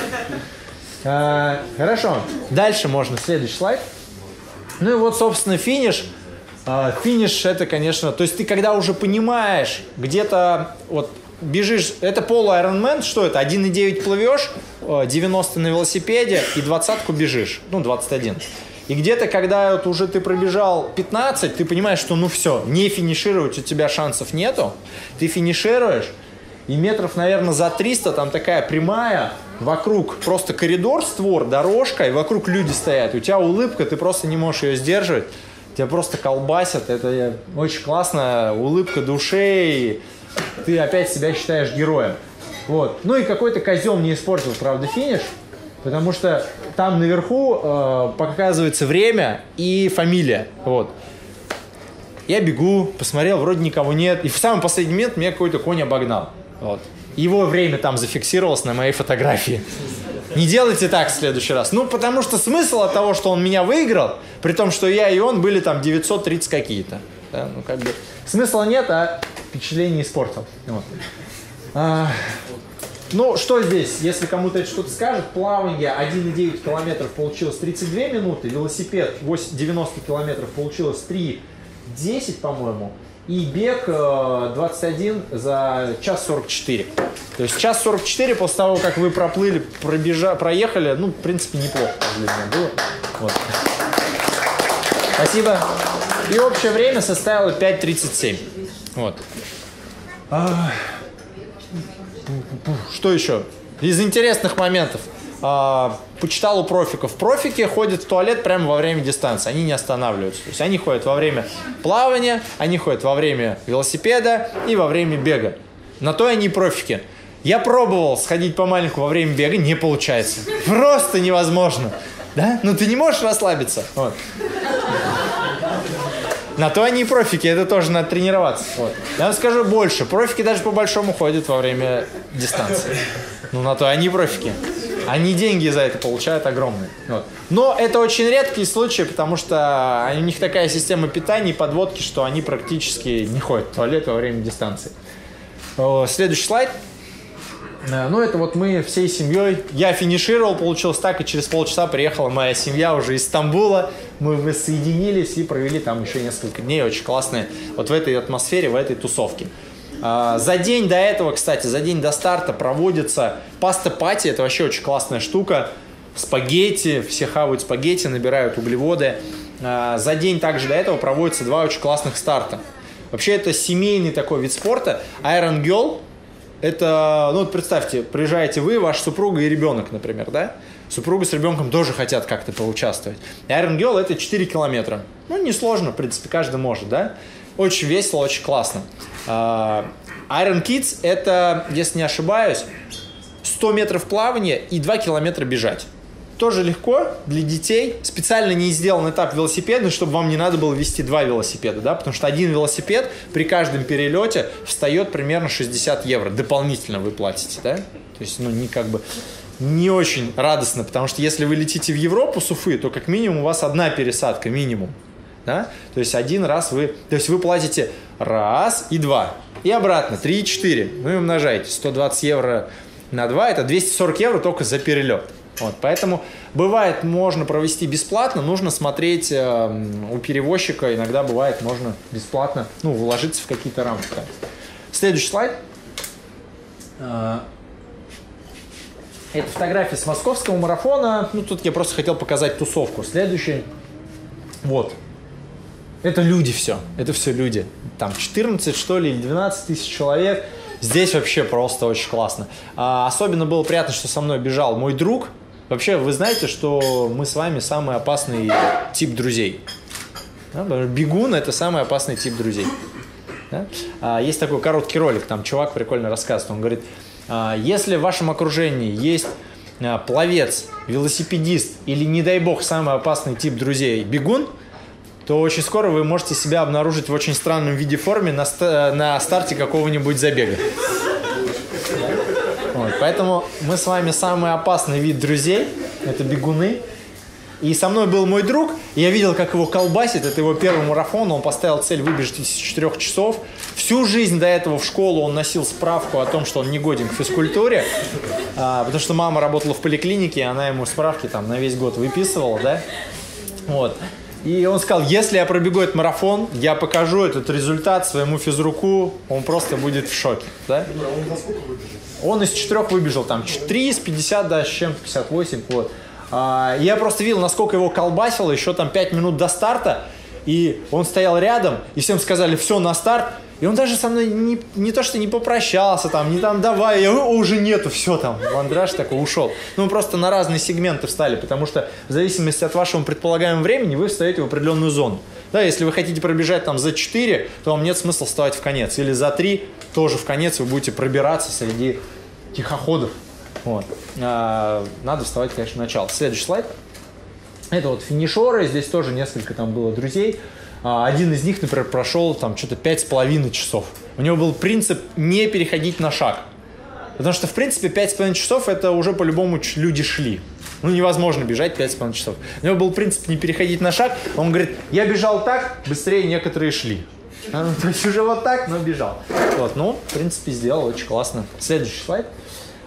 А, хорошо. Дальше можно, следующий слайд. Ну и вот, собственно, финиш. А, финиш это, конечно, то есть ты когда уже понимаешь, где-то вот бежишь, это полу-айронмен, что это? один и девять плывешь, девяносто на велосипеде и двадцатку бежишь, ну, двадцать один. И где-то, когда вот уже ты пробежал пятнадцать, ты понимаешь, что ну все, не финишировать у тебя шансов нету. Ты финишируешь, и метров, наверное, за триста, там такая прямая, вокруг просто коридор, створ, дорожка, и вокруг люди стоят. У тебя улыбка, ты просто не можешь ее сдерживать. Тебя просто колбасят. Это очень классно, улыбка души, ты опять себя считаешь героем. Вот. Ну и какой-то козел не испортил, правда, финиш. Потому что там наверху э, показывается время и фамилия. Вот. Я бегу, посмотрел, вроде никого нет. И в самый последний момент меня какой-то конь обогнал. Вот. Его время там зафиксировалось на моей фотографии. Не делайте так в следующий раз. Ну, потому что смысл от того, что он меня выиграл, при том, что я и он были там девятьсот тридцать какие-то. Да? Ну, как бы смысла нет, а впечатление испортил. Вот. А, Ну, что здесь, если кому-то это что-то скажет, плавание один и девять километров получилось тридцать две минуты, велосипед девяносто километров получилось три десять, по-моему, и бег двадцать один за час сорок четыре. То есть час сорок четыре после того, как вы проплыли, пробежали, проехали, ну, в принципе, неплохо для меня было. Вот. Спасибо. И общее время составило пять тридцать семь. Вот. Что еще? Из интересных моментов. А, почитал у профиков. Профики ходят в туалет прямо во время дистанции. Они не останавливаются. То есть они ходят во время плавания, они ходят во время велосипеда и во время бега. На то они профики. Я пробовал сходить по маленькому во время бега, не получается. Просто невозможно. Да? Ну ты не можешь расслабиться. Вот. На то они и профики, это тоже надо тренироваться. Вот. Я вам скажу больше. Профики даже по-большому ходят во время дистанции. Ну, на то они профики. Они деньги за это получают огромные. Вот. Но это очень редкие случаи, потому что у них такая система питания и подводки, что они практически не ходят в туалет во время дистанции. Следующий слайд. Ну, это вот мы всей семьей. Я финишировал, получилось так, и через полчаса приехала моя семья уже из Стамбула. Мы воссоединились и провели там еще несколько дней очень классные вот в этой атмосфере, в этой тусовке. За день до этого, кстати, за день до старта проводится паста-пати. Это вообще очень классная штука. Спагетти, все хавают спагетти, набирают углеводы. За день также до этого проводятся два очень классных старта. Вообще это семейный такой вид спорта. Iron Girl. Это, ну вот представьте, приезжаете вы, ваша супруга и ребенок, например, да? Супруга с ребенком тоже хотят как-то поучаствовать. Iron Girl это четыре километра. Ну, несложно, в принципе, каждый может, да? Очень весело, очень классно. Iron Kids это, если не ошибаюсь, сто метров плавания и два километра бежать. Тоже легко для детей. Специально не сделан этап велосипеда, чтобы вам не надо было вести два велосипеда, да, потому что один велосипед при каждом перелете встает примерно шестьдесят евро. Дополнительно вы платите, да? То есть, ну, не как бы не очень радостно, потому что если вы летите в Европу с Уфы, то как минимум у вас одна пересадка, минимум, да? То есть один раз вы, то есть вы платите раз и два, и обратно, три и четыре. Ну и умножаете. сто двадцать евро на два, это двести сорок евро только за перелет. Вот, поэтому бывает можно провести бесплатно, нужно смотреть э, у перевозчика, иногда бывает можно бесплатно, ну, вложиться в какие-то рамки. Да. Следующий слайд. Это фотография с московского марафона. Ну, тут я просто хотел показать тусовку. Следующий. Вот. Это люди все. Это все люди. Там четырнадцать, что ли, или двенадцать тысяч человек. Здесь вообще просто очень классно. А, особенно было приятно, что со мной бежал мой друг. Вообще, вы знаете, что мы с вами самый опасный тип друзей. Да? Бегун – это самый опасный тип друзей. Да? А, есть такой короткий ролик, там чувак прикольно рассказывает. Он говорит, а, если в вашем окружении есть а, пловец, велосипедист или, не дай бог, самый опасный тип друзей – бегун, то очень скоро вы можете себя обнаружить в очень странном виде форме на, ста- на старте какого-нибудь забега. Вот, поэтому мы с вами самый опасный вид друзей, это бегуны. И со мной был мой друг, и я видел, как его колбасит, это его первый марафон, он поставил цель выбежать из четырёх часов. Всю жизнь до этого в школу он носил справку о том, что он не годен к физкультуре, а, потому что мама работала в поликлинике, и она ему справки там на весь год выписывала, да, вот. И он сказал, если я пробегу этот марафон, я покажу этот результат своему физруку, он просто будет в шоке, да? Он из четырех выбежал, там, три из пятидесяти, да, с чем-то, пятьдесят восемь, вот. А, я просто видел, насколько его колбасило, еще там пять минут до старта, и он стоял рядом, и всем сказали, все, на старт, и он даже со мной не, не то, что не попрощался, там, не там, давай, я, уже нету, все там, мандраж такой ушел. Ну, мы просто на разные сегменты встали, потому что в зависимости от вашего предполагаемого времени вы встаете в определенную зону. Да, если вы хотите пробежать там за четыре, то вам нет смысла вставать в конец, или за три, тоже в конец вы будете пробираться среди тихоходов. Вот. А, надо вставать, конечно, в начало. Следующий слайд. Это вот финишеры, здесь тоже несколько там было друзей. Один из них, например, прошел там что-то пять с половиной часов. У него был принцип не переходить на шаг. Потому что, в принципе, пять с половиной часов это уже по-любому люди шли. Ну, невозможно бежать пять с половиной часов. У него был принцип не переходить на шаг. Он говорит, я бежал так, быстрее некоторые шли. А, ну, то есть уже вот так, но бежал. Вот, ну, в принципе, сделал очень классно. Следующий слайд.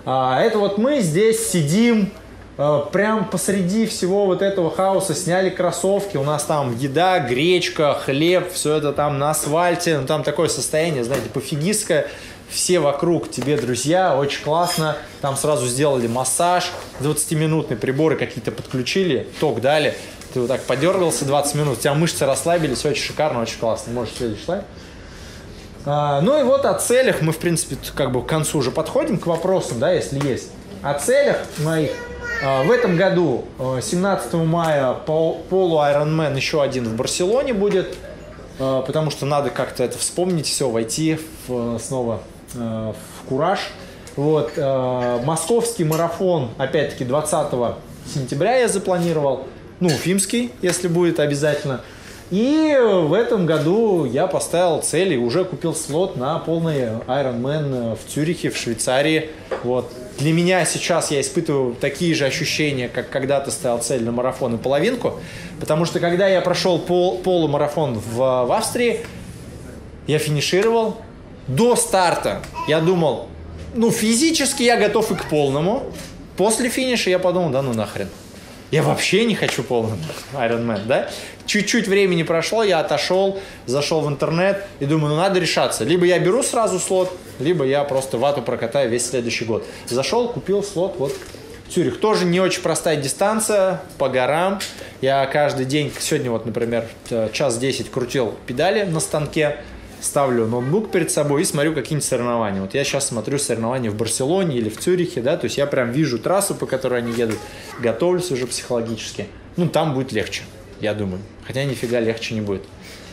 А, это вот мы здесь сидим, а, прям посреди всего вот этого хаоса, сняли кроссовки, у нас там еда, гречка, хлеб, все это там на асфальте, ну там такое состояние, знаете, пофигистское. Все вокруг тебе друзья, очень классно. Там сразу сделали массаж, двадцатиминутные приборы какие-то подключили, ток дали. Ты вот так подергался двадцать минут, у тебя мышцы расслабились, очень шикарно, очень классно. Можешь следующий слайд. А, ну и вот о целях мы, в принципе, как бы к концу уже подходим, к вопросам, да, если есть. О целях моих. А, в этом году, семнадцатого мая, полу Ironman еще один в Барселоне будет, а, потому что надо как-то это вспомнить, все, войти в, снова в кураж. Вот, э, московский марафон, опять-таки, двадцатого сентября я запланировал. Ну, уфимский, если будет обязательно. И в этом году я поставил цель и уже купил слот на полный Ironman в Цюрихе, в Швейцарии. Вот. Для меня сейчас я испытываю такие же ощущения, как когда-то ставил цель на марафон и половинку. Потому что когда я прошел пол, полумарафон в, в Австрии, я финишировал. До старта я думал, ну, физически я готов и к полному. После финиша я подумал, да ну нахрен. Я вообще не хочу полный Ironman, да? Чуть-чуть времени прошло, я отошел, зашел в интернет и думаю, ну надо решаться. Либо я беру сразу слот, либо я просто вату прокатаю весь следующий год. Зашел, купил слот, вот Цюрих. Тоже не очень простая дистанция, по горам. Я каждый день, сегодня вот, например, час десять крутил педали на станке. Ставлю ноутбук перед собой и смотрю какие-нибудь соревнования. Вот я сейчас смотрю соревнования в Барселоне или в Цюрихе, да, то есть я прям вижу трассу, по которой они едут, готовлюсь уже психологически. Ну, там будет легче, я думаю. Хотя нифига легче не будет.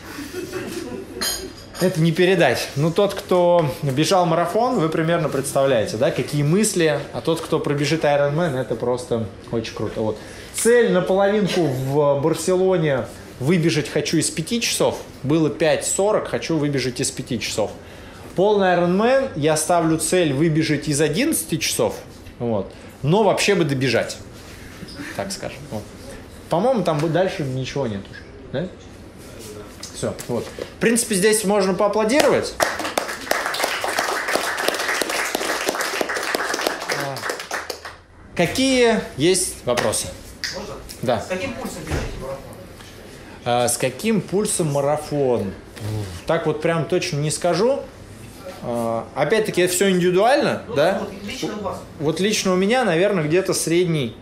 Это не передать. Ну, тот, кто бежал марафон, вы примерно представляете, да, какие мысли, а тот, кто пробежит Ironman, это просто очень круто. Вот. Цель на половинку в Барселоне выбежать хочу из пяти часов. Было пять сорок, хочу выбежать из пяти часов. Полный Ironman я ставлю цель выбежать из одиннадцати часов. Вот. Но вообще бы добежать. Так скажем. Вот. По-моему, там дальше ничего нет уже. Да? Все. Вот. В принципе, здесь можно поаплодировать. Какие есть вопросы? Можно? Да. С каким пульсом бежите марафон? А, с каким пульсом марафон? Так вот прям точно не скажу. А, опять-таки, это все индивидуально, Ну, да? Вот лично у вас. Вот лично у меня, наверное, где-то средний,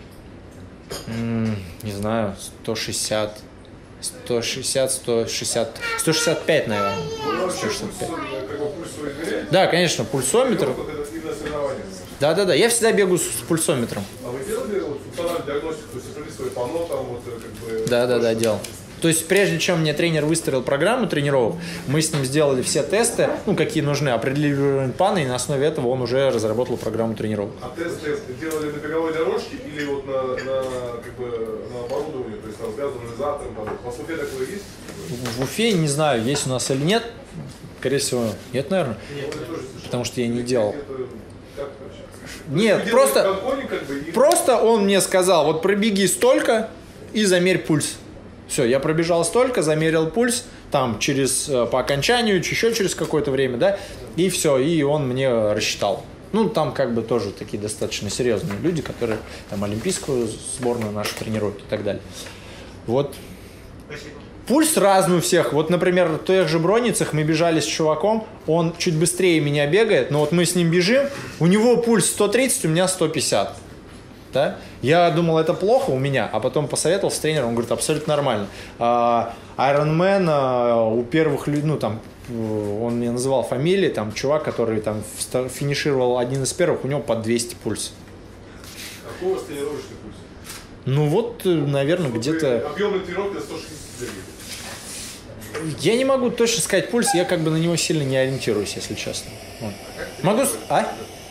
м, не знаю, сто шестьдесят, сто шестьдесят, сто шестьдесят, сто шестьдесят пять, наверное. Вы вообще сто пульс, шестьдесят пять. как бы пульс свой измеряете? Да, конечно, пульсометр. Как это и на соревнованиях. Да-да-да, я всегда бегаю с пульсометром. А вы делали вот функциональную диагностику, то есть смотрели свои панно, там вот как бы... Да-да-да, делал. То есть, прежде чем мне тренер выстроил программу тренировок, мы с ним сделали все тесты, ну, какие нужны, определили уровень пана, и на основе этого он уже разработал программу тренировок. А тесты делали на беговой дорожке или вот на, на, как бы, на оборудовании, то есть там с газоанализатором, там, по Уфе такое есть? В Уфе, не знаю, есть у нас или нет, скорее всего, нет, наверное, Нет, я тоже слышал. потому что я не делал. Это как вообще? Нет, Вы просто, делаете конкони, как бы, и- просто он мне сказал, вот пробеги столько и замерь пульс. Все, я пробежал столько, замерил пульс, там через, по окончанию, еще через какое-то время, да, и все, и он мне рассчитал. Ну, там как бы тоже такие достаточно серьезные люди, которые там олимпийскую сборную нашу тренируют и так далее. Вот. Спасибо. Пульс разный у всех. Вот, например, в тех же Броницах мы бежали с чуваком, он чуть быстрее меня бегает, но вот мы с ним бежим, у него пульс сто тридцать, у меня сто пятьдесят. Да? Я думал, это плохо у меня, а потом посоветовал с тренером, он говорит, абсолютно нормально. А, Ironman а, у первых людей, ну там, он мне называл фамилии, там чувак, который там финишировал один из первых, у него под двести пульс. Какой у вас тренировочный пульс? Ну вот, наверное, где-то... Объемная тренировка сто шестьдесят девять. Я не могу точно сказать пульс, я как бы на него сильно не ориентируюсь, если честно. Вот. Могу... с- А?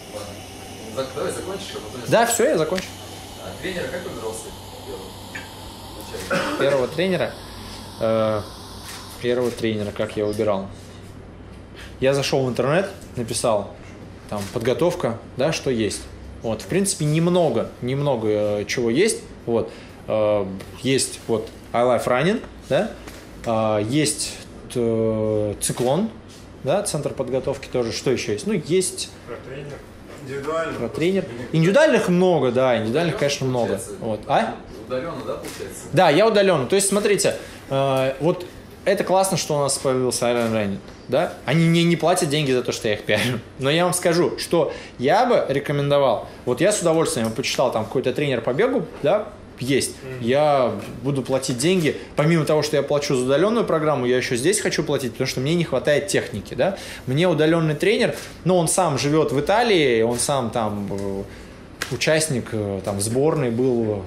Давай закончишь, а потом... Да, все, я закончу. А тренера как выбирался? Вначале. Первого тренера, э, первого тренера, как я выбирал. Я зашел в интернет, написал там подготовка, да, что есть. Вот, в принципе, немного, немного э, чего есть. Вот, э, есть вот iLife Running, да, э, есть э, Циклон, да, центр подготовки тоже. Что еще есть? Ну, есть. Индивидуально. про тренер. Индивидуальных много, да, индивидуальных, конечно, много. Получается, Вот. А? Удаленно, да, получается? Да, я удаленно. То есть, смотрите, э, вот это классно, что у нас появился Iron Running. Да? Они мне не платят деньги за то, что я их пиарю. Но я вам скажу, что я бы рекомендовал, вот я с удовольствием почитал, там какой-то тренер по бегу, да, есть. Я буду платить деньги. Помимо того, что я плачу за удаленную программу, я еще здесь хочу платить, потому что мне не хватает техники. Да? Мне удаленный тренер, но он сам живет в Италии, он сам там э, участник э, там, сборной был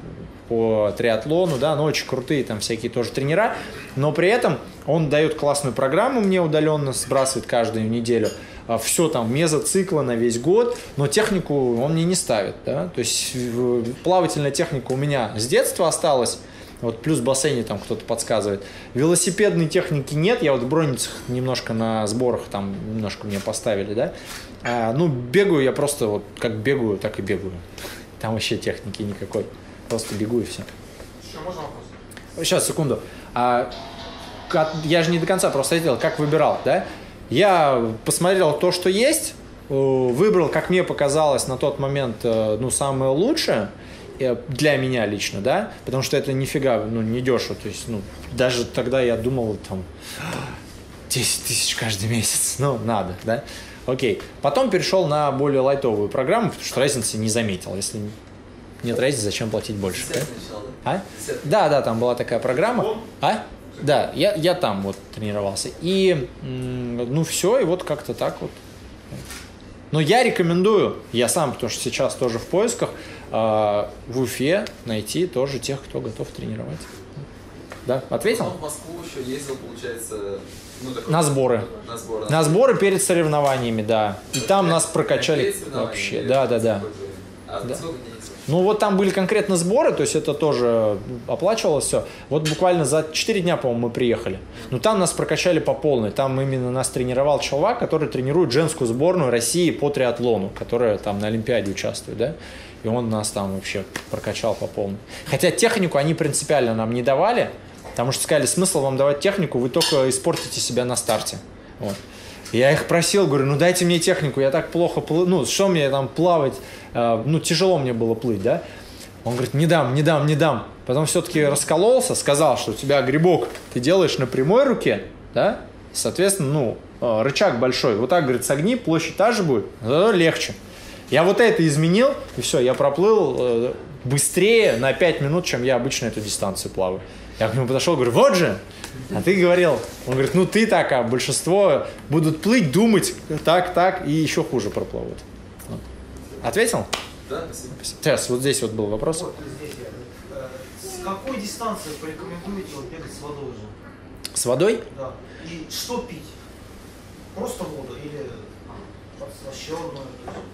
по триатлону, да, но очень крутые там всякие тоже тренера, но при этом он дает классную программу мне удаленно, сбрасывает каждую неделю. Все там, мезоциклы на весь год, но технику он мне не ставит, да, то есть плавательная техника у меня с детства осталась, вот плюс в бассейне там кто-то подсказывает. Велосипедной техники нет, я вот в Броницах немножко на сборах там немножко мне поставили, да, а, ну бегаю я просто вот как бегаю, так и бегаю, там вообще техники никакой, просто бегу и все. Еще можно вопрос? Сейчас, секунду. А, я же не до конца просто ответил, как выбирал, да? Я посмотрел то, что есть, выбрал, как мне показалось на тот момент, ну, самое лучшее для меня лично, да, потому что это нифига, ну, не дешево, то есть, ну, даже тогда я думал, там, десять тысяч каждый месяц, ну, надо, да, окей. Потом перешел на более лайтовую программу, потому что разницы не заметил, если нет разницы, зачем платить больше, да? А? Да, да, там была такая программа, а? Да, я, я там вот тренировался. И, ну, все, и вот как-то так вот. Но я рекомендую, я сам, потому что сейчас тоже в поисках, э, в Уфе найти тоже тех, кто готов тренировать. Да, ответил? Он в Москву еще ездил, получается, ну, такой, на сборы. На сборы. На сборы перед соревнованиями, да. И там нас прокачали Перед соревнованиями вообще. или Да, да, да. А Да. сколько дней? Ну, вот там были конкретно сборы, то есть это тоже оплачивалось все. Вот буквально за четыре дня, по-моему, мы приехали. Но там нас прокачали по полной. Там именно нас тренировал чувак, который тренирует женскую сборную России по триатлону, которая там на Олимпиаде участвует, да. И он нас там вообще прокачал по полной. Хотя технику они принципиально нам не давали, потому что сказали, смысл вам давать технику, вы только испортите себя на старте. Вот. Я их просил, говорю, ну дайте мне технику, я так плохо плыву, ну что мне там плавать, э, ну тяжело мне было плыть, да? Он говорит, не дам, не дам, не дам. Потом все-таки раскололся, сказал, что у тебя грибок ты делаешь на прямой руке, да? Соответственно, ну, э, рычаг большой, вот так, говорит, согни, площадь та же будет, зато легче. Я вот это изменил, и все, я проплыл э, быстрее на пять минут, чем я обычно эту дистанцию плаваю. Я к нему подошел, говорю, вот же! А ты говорил, он говорит, ну ты так, а большинство будут плыть, думать, так, так, и еще хуже проплывут. Вот. Ответил? Да, спасибо. Сейчас, вот здесь вот был вопрос. Вот здесь я. Э, С какой дистанции порекомендуете вот бегать с водой уже? С водой? Да. И что пить? Просто воду или подслащенную?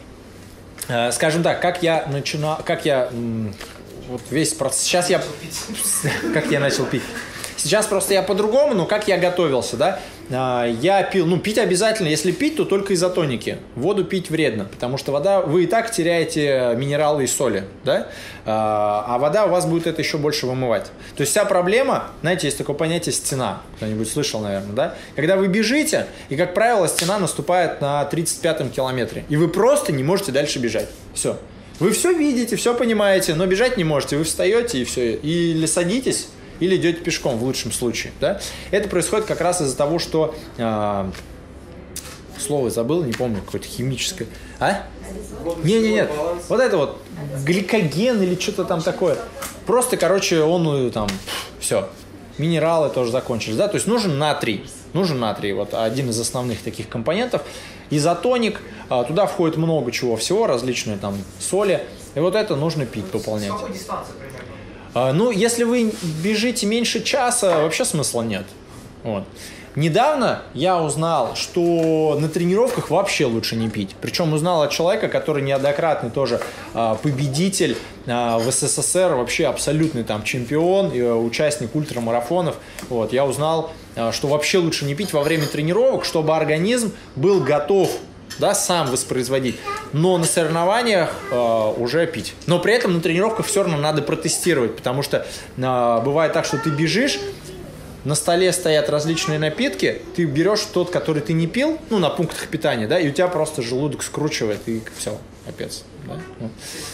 Э, скажем так, как я начинал, как я, м, вот весь процесс, сейчас я, как я начал пить. Сейчас просто я по-другому, но как я готовился, да, я пил, ну, пить обязательно, если пить, то только изотоники, воду пить вредно, потому что вода, вы и так теряете минералы и соли, да, а вода у вас будет это еще больше вымывать. То есть вся проблема, знаете, есть такое понятие стена, кто-нибудь слышал, наверное, да, когда вы бежите, и, как правило, стена наступает на тридцать пятом километре, и вы просто не можете дальше бежать, все. Вы все видите, все понимаете, но бежать не можете, вы встаете и все, или садитесь, или идете пешком в лучшем случае. Да? Это происходит как раз из-за того, что... Э, слово забыл, не помню, какое-то химическое. А? Не-не-нет, вот это вот гликоген или что-то там такое. Просто, короче, он там... Все. Минералы тоже закончились. Да? То есть нужен натрий. Нужен натрий. Вот один из основных таких компонентов. Изотоник. Туда входит много чего всего, различные там соли. И вот это нужно пить, пополнять. С какой дистанции примерно? Ну, если вы бежите меньше часа, вообще смысла нет. Вот. Недавно я узнал, что на тренировках вообще лучше не пить. Причем узнал от человека, который неоднократный тоже а, победитель а, в СССР, вообще абсолютный там чемпион, и, а, участник ультрамарафонов. Вот. Я узнал, а, что вообще лучше не пить во время тренировок, чтобы организм был готов, да, сам воспроизводить, но на соревнованиях э, уже пить. Но при этом на тренировках все равно надо протестировать, потому что э, бывает так, что ты бежишь, на столе стоят различные напитки, ты берешь тот, который ты не пил, ну, на пунктах питания, да, и у тебя просто желудок скручивает, и все, капец. Да? Вот.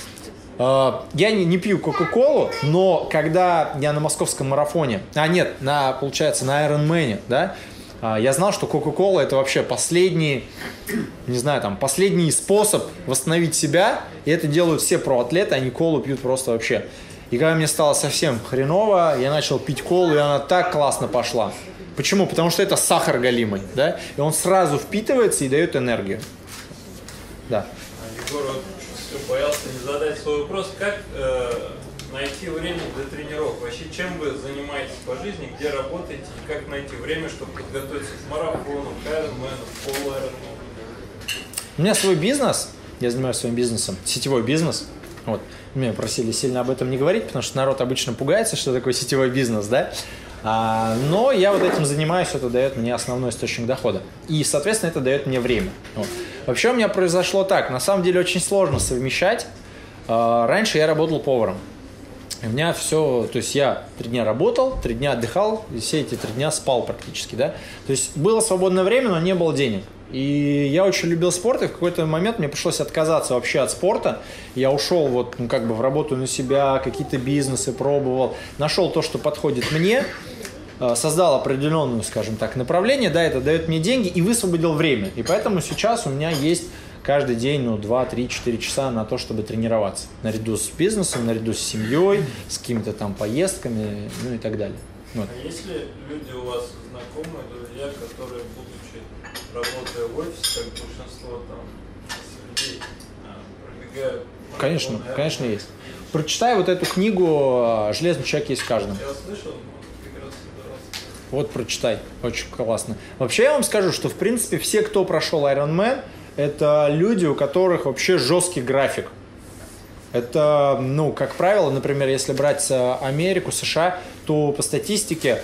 Я не, не пью Кока-Колу, но когда я на московском марафоне, а нет, на, получается, на Ironman, да, я знал, что Кока-Кола это вообще последний, не знаю, там, последний способ восстановить себя, и это делают все проатлеты, они колу пьют просто вообще. И когда мне стало совсем хреново, я начал пить колу, и она так классно пошла. Почему? Потому что это сахар галимый, да, и он сразу впитывается и дает энергию. Да. Егор, вот все, боялся не задать свой вопрос. Как э, найти время для тренировок? Вообще, чем вы занимаетесь по жизни, где работаете, и как найти время, чтобы подготовиться к марафону, к Ironman, к полу-Ironman? У меня свой бизнес, я занимаюсь своим бизнесом, сетевой бизнес. Вот. Меня просили сильно об этом не говорить, потому что народ обычно пугается, что такое сетевой бизнес, да? А, но я вот этим занимаюсь, это дает мне основной источник дохода. И, соответственно, это дает мне время. Вот. Вообще у меня произошло так, на самом деле очень сложно совмещать. А, раньше я работал поваром. У меня все, то есть я три дня работал, три дня отдыхал, и все эти три дня спал практически, да. То есть было свободное время, но не было денег. И я очень любил спорт, и в какой-то момент мне пришлось отказаться вообще от спорта. Я ушел вот, ну, как бы в работу на себя, какие-то бизнесы пробовал, нашел то, что подходит мне, создал определенную, скажем так, направление, да, это дает мне деньги и высвободил время. И поэтому сейчас у меня есть каждый день, ну, два, три, четыре часа на то, чтобы тренироваться. Наряду с бизнесом, наряду с семьей, с какими-то там поездками, ну и так далее. Вот. А есть ли люди у вас знакомые, друзья, которые, будучи, работая в офисе, как большинство там людей, пробегают? Конечно, конечно есть. Прочитай вот эту книгу «Железный человек есть в каждом». Я слышал, но как раз собирался. Вот прочитай, очень классно. Вообще я вам скажу, что в принципе все, кто прошел Ironman, это люди, у которых вообще жесткий график. Это, ну, как правило, например, если брать Америку, США, то по статистике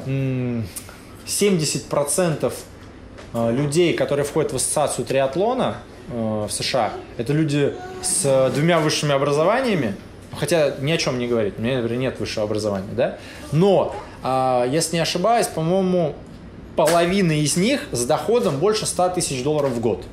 семьдесят процентов людей, которые входят в ассоциацию триатлона в США, это люди с двумя высшими образованиями, хотя ни о чем не говорит, у меня, например, нет высшего образования, да? Но, если не ошибаюсь, по-моему, половина из них с доходом больше ста тысяч долларов в год.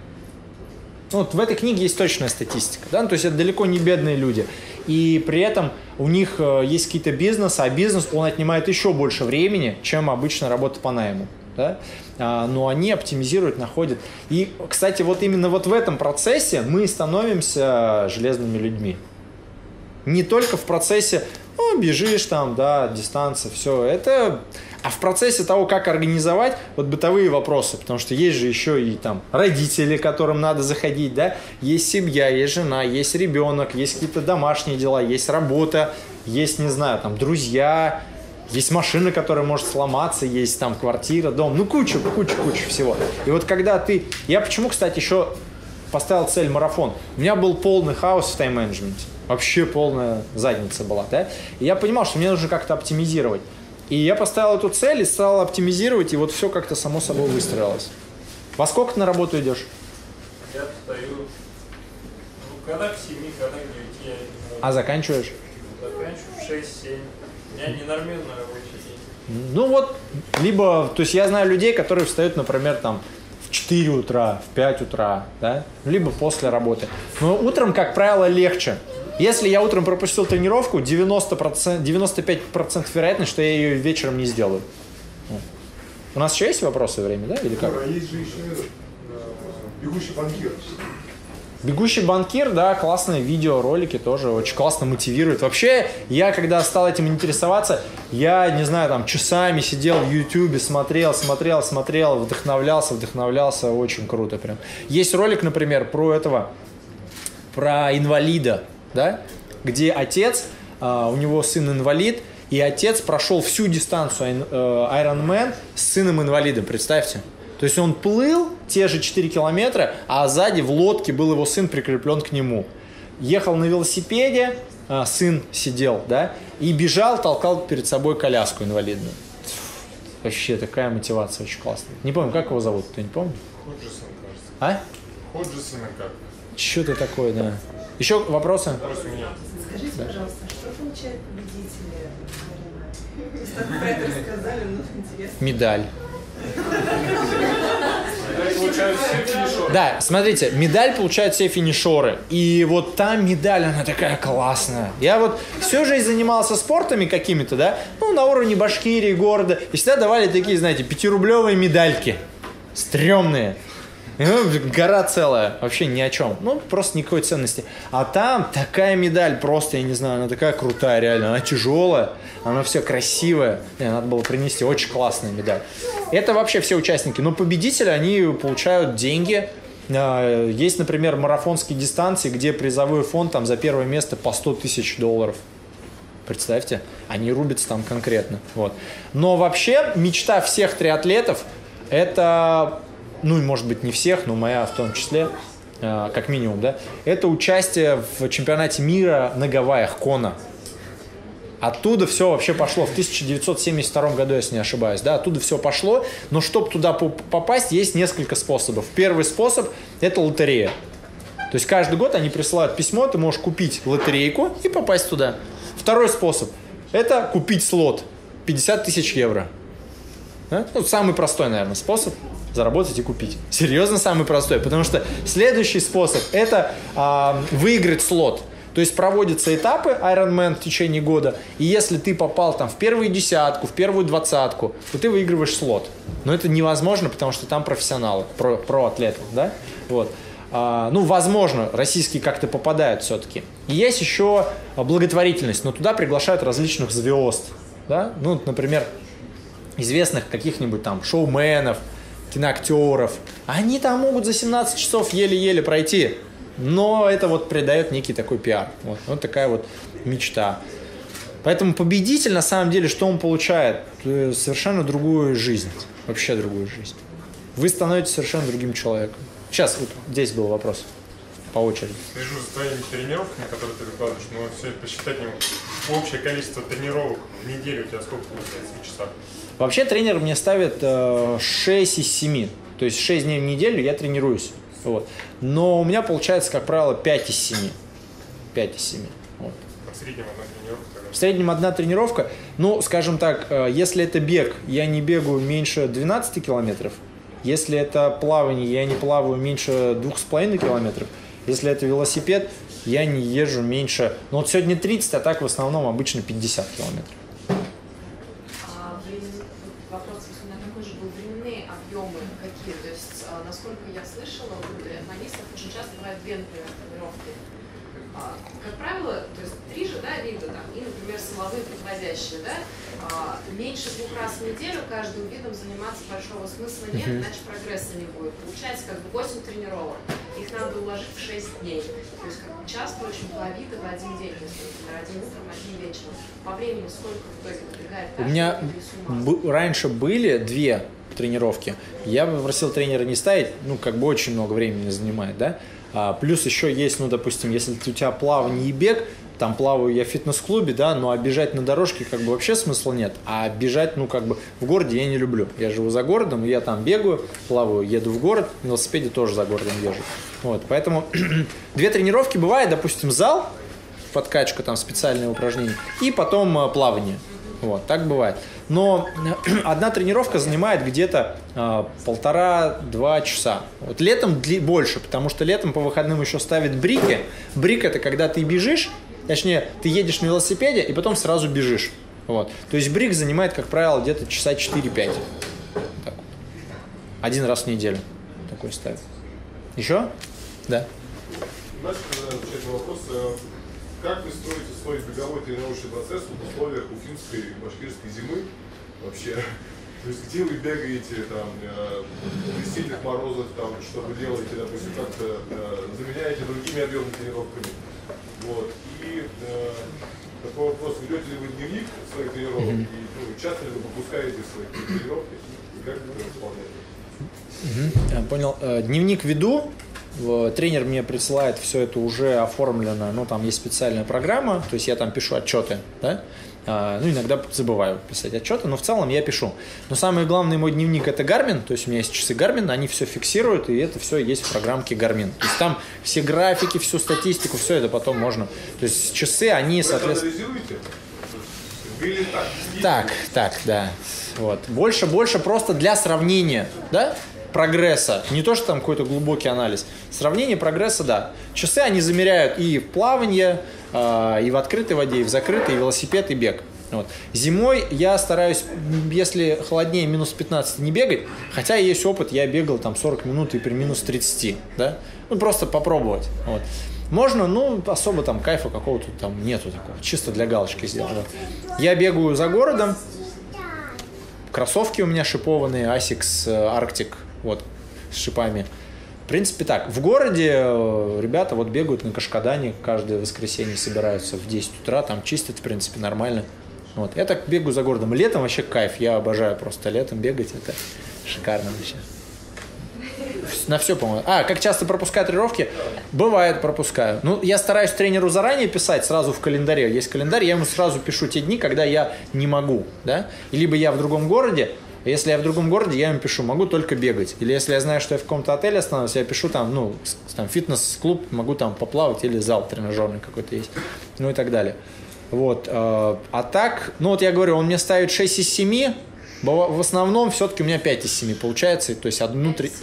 Ну, вот в этой книге есть точная статистика, да? Ну, то есть это далеко не бедные люди. И при этом у них есть какие-то бизнесы, а бизнес, он отнимает еще больше времени, чем обычно работа по найму. Да? А, но они оптимизируют, находят. И, кстати, вот именно вот в этом процессе мы становимся железными людьми. Не только в процессе, ну, бежишь там, да, дистанция, все. Это... А в процессе того, как организовать вот бытовые вопросы, потому что есть же еще и там родители, к которым надо заходить, да, есть семья, есть жена, есть ребенок, есть какие-то домашние дела, есть работа, есть, не знаю, там, друзья, есть машина, которая может сломаться, есть там квартира, дом, ну, куча, куча, куча всего. И вот когда ты... Я почему, кстати, еще поставил цель марафон? У меня был полный хаос в тайм-менеджменте, вообще полная задница была, да, и я понимал, что мне нужно как-то оптимизировать. И я поставил эту цель и стал оптимизировать, и вот все как-то само собой выстроилось. Во сколько ты на работу идешь? Я встаю, ну, когда к семи, когда к девяти, я не могу. А заканчиваешь? Заканчиваю в шесть-семь. У меня ненормированный рабочий день. Ну вот, либо, то есть я знаю людей, которые встают, например, там в четыре утра, в пять утра, да, либо после работы. Но утром, как правило, легче. Если я утром пропустил тренировку, девяносто процентов, девяносто пять процентов вероятность, что я ее вечером не сделаю. У нас еще есть вопросы, время, да, или как? А есть же еще этот, бегущий банкир. Бегущий банкир, да, классные видеоролики тоже, очень классно мотивирует. Вообще, я когда стал этим интересоваться, я, не знаю, там, часами сидел в Ютубе, смотрел, смотрел, смотрел, вдохновлялся, вдохновлялся, очень круто прям. Есть ролик, например, про этого, про инвалида, да, где отец, а, у него сын инвалид, и отец прошел всю дистанцию Ironman с сыном инвалидом, представьте. То есть он плыл те же четыре километра, а сзади в лодке был его сын прикреплен к нему. Ехал на велосипеде, а, сын сидел, да, и бежал, толкал перед собой коляску инвалидную. Вообще такая мотивация очень классная. Не помню, как его зовут, ты не помнишь? Ходжесон, кажется. А? Ходжесон как? Что-то такое, да. Еще вопросы? Просто меня. Скажите, да, пожалуйста, что получают победители Ironman? Так про это рассказали, ну интересно. Медаль. Медаль получают все финишеры. Да, смотрите, медаль получают все финишеры. И вот та медаль, она такая классная. Я вот всю жизнь занимался спортами какими-то, да, ну, на уровне Башкирии, города. И всегда давали такие, знаете, пятирублевые медальки. Стрёмные. Ну, гора целая, вообще ни о чем. Ну, просто никакой ценности. А там такая медаль, просто, я не знаю, она такая крутая, реально. Она тяжелая, она все красивая. Не, надо было принести, очень классная медаль. Это вообще все участники. Но победители, они получают деньги. Есть, например, марафонские дистанции, где призовой фонд там за первое место по сто тысяч долларов. Представьте, они рубятся там конкретно. Вот. Но вообще мечта всех триатлетов – это... ну, может быть, не всех, но моя в том числе, э, как минимум, да, это участие в чемпионате мира на Гавайях, Кона. Оттуда все вообще пошло в тысяча девятьсот семьдесят втором году, если не ошибаюсь, да, оттуда все пошло, но чтобы туда попасть, есть несколько способов. Первый способ – это лотерея. То есть каждый год они присылают письмо, ты можешь купить лотерейку и попасть туда. Второй способ – это купить слот, пятьдесят тысяч евро. Да? Ну, самый простой, наверное, способ заработать и купить. Серьезно, самый простой. Потому что следующий способ – это а, выиграть слот. То есть проводятся этапы Ironman в течение года, и если ты попал там в первую десятку, в первую двадцатку, то ты выигрываешь слот. Но это невозможно, потому что там профессионалы, про, про атлеты, да? Вот. А, ну, возможно, российские как-то попадают все-таки. И есть еще благотворительность, но туда приглашают различных звезд, да? Ну, например, известных каких-нибудь там шоуменов, киноактеров. Они там могут за семнадцать часов еле-еле пройти. Но это вот придает некий такой пиар. Вот, вот такая вот мечта. Поэтому победитель, на самом деле, что он получает? Совершенно другую жизнь. Вообще другую жизнь. Вы становитесь совершенно другим человеком. Сейчас, вот здесь был вопрос. По очереди. Слежу за твоими тренировками, которые ты выкладываешь, но все это посчитать не могу. Общее количество тренировок в неделю у тебя сколько получается в часах? Вообще тренер мне ставит э, шесть из семи. То есть шесть дней в неделю я тренируюсь. Вот. Но у меня получается, как правило, пять из семи. пять из семи. Вот. А в среднем одна тренировка? В среднем одна тренировка. Ну, скажем так, э, если это бег, я не бегаю меньше двенадцати километров. Если это плавание, я не плаваю меньше двух с половиной километров. Если это велосипед, я не езжу меньше... Ну, вот сегодня тридцать, а так в основном обычно пятьдесят километров. А времен- вопрос, на какой же был временные объемы какие? То есть, а, насколько я слышала, у биатлонистов очень часто бывают две, например, тренировки. А, как правило, то есть три же, да, вида там, и, например, силовые предводящие, да, а, меньше двух раз в неделю каждым видом заниматься большого смысла нет, Мгм. иначе прогресса не будет. Получается, как бы восемь тренировок, их надо уложить в шесть дней. То есть, как бы часто очень два вида в один день, то есть, например, один утром, один вечером. По времени сколько в итоге добегает У каждый, меня или с ума? б- раньше были две тренировки. Я бы попросил тренера не ставить, ну, как бы очень много времени занимает, да. А, плюс еще есть, ну, допустим, если у тебя плавание и бег, там плаваю я в фитнес-клубе, да, но а бежать на дорожке как бы вообще смысла нет. А бежать, ну, как бы в городе я не люблю. Я живу за городом, я там бегаю, плаваю, еду в город, на велосипеде тоже за городом езжу. Вот, поэтому две тренировки бывает, допустим, зал, подкачка, там специальные упражнения, и потом э, плавание. Вот, так бывает. Но одна тренировка занимает где-то э, полтора-два часа. Вот летом дли- больше, потому что летом по выходным еще ставят брики. Брик – это когда ты бежишь, точнее, ты едешь на велосипеде и потом сразу бежишь. Вот. То есть брик занимает, как правило, где-то часа четыре-пять. Так вот. Один раз в неделю такой ставят. Еще? Да. Знаешь, когда отвечать на вопрос, э, как вы строите свой беговой тренировочный процесс в условиях уфимской, башкирской зимы вообще? То есть где вы бегаете, там, э, при сильных морозах, там, что вы делаете, допустим, как-то э, заменяете другими объемными тренировками? Вот. И э, такой вопрос, ведете ли вы дневник своих тренировок, и ну, часто ли вы выпускаете свои тренировки, и как вы это исполняете? Мгм. Я понял. Э, Дневник веду. В- Тренер мне присылает все это уже оформлено. Ну, там есть специальная программа. То есть я там пишу отчеты. Да? А, ну, иногда забываю писать отчеты, но в целом я пишу. Но самый главный мой дневник – это Garmin. То есть у меня есть часы Garmin, они все фиксируют, и это все есть в программке Garmin. То есть там все графики, всю статистику, все это потом можно. То есть часы, они, Вы это соответственно... анализируете? Или так? Так, так, да. Вот. Больше, больше просто для сравнения, да, прогресса. Не то, что там какой-то глубокий анализ. Сравнение прогресса, да. Часы они замеряют и в плавание, э, и в открытой воде, и в закрытой, и велосипед, и бег. Вот. Зимой я стараюсь, если холоднее минус пятнадцать, не бегать, хотя есть опыт, я бегал там сорок минут и при минус тридцать, да, ну просто попробовать, вот. Можно, ну особо там кайфа какого-то там нету такого, чисто для галочки сделать. Вот. Я бегаю за городом, кроссовки у меня шипованные, Asics Arctic, вот, с шипами. В принципе так, в городе ребята вот бегают на Кашкадане, каждое воскресенье собираются в десять утра, там чистят, в принципе, нормально. Вот. Я так бегаю за городом. Летом вообще кайф. Я обожаю просто летом бегать. Это шикарно вообще. На все, по-моему. А, как часто пропускаю тренировки? Бывает, пропускаю. Ну, я стараюсь тренеру заранее писать, сразу в календаре. Есть календарь, я ему сразу пишу те дни, когда я не могу. Да? И либо я в другом городе. Если я в другом городе, я ему пишу, могу только бегать. Или если я знаю, что я в каком-то отеле остановлюсь, я пишу там, ну, там фитнес-клуб, могу там поплавать, или зал тренажерный какой-то есть. Ну и так далее. Вот, э, а так, ну вот я говорю, он мне ставит шесть из семи, в основном все-таки у меня пять из семи получается, то есть одну, три...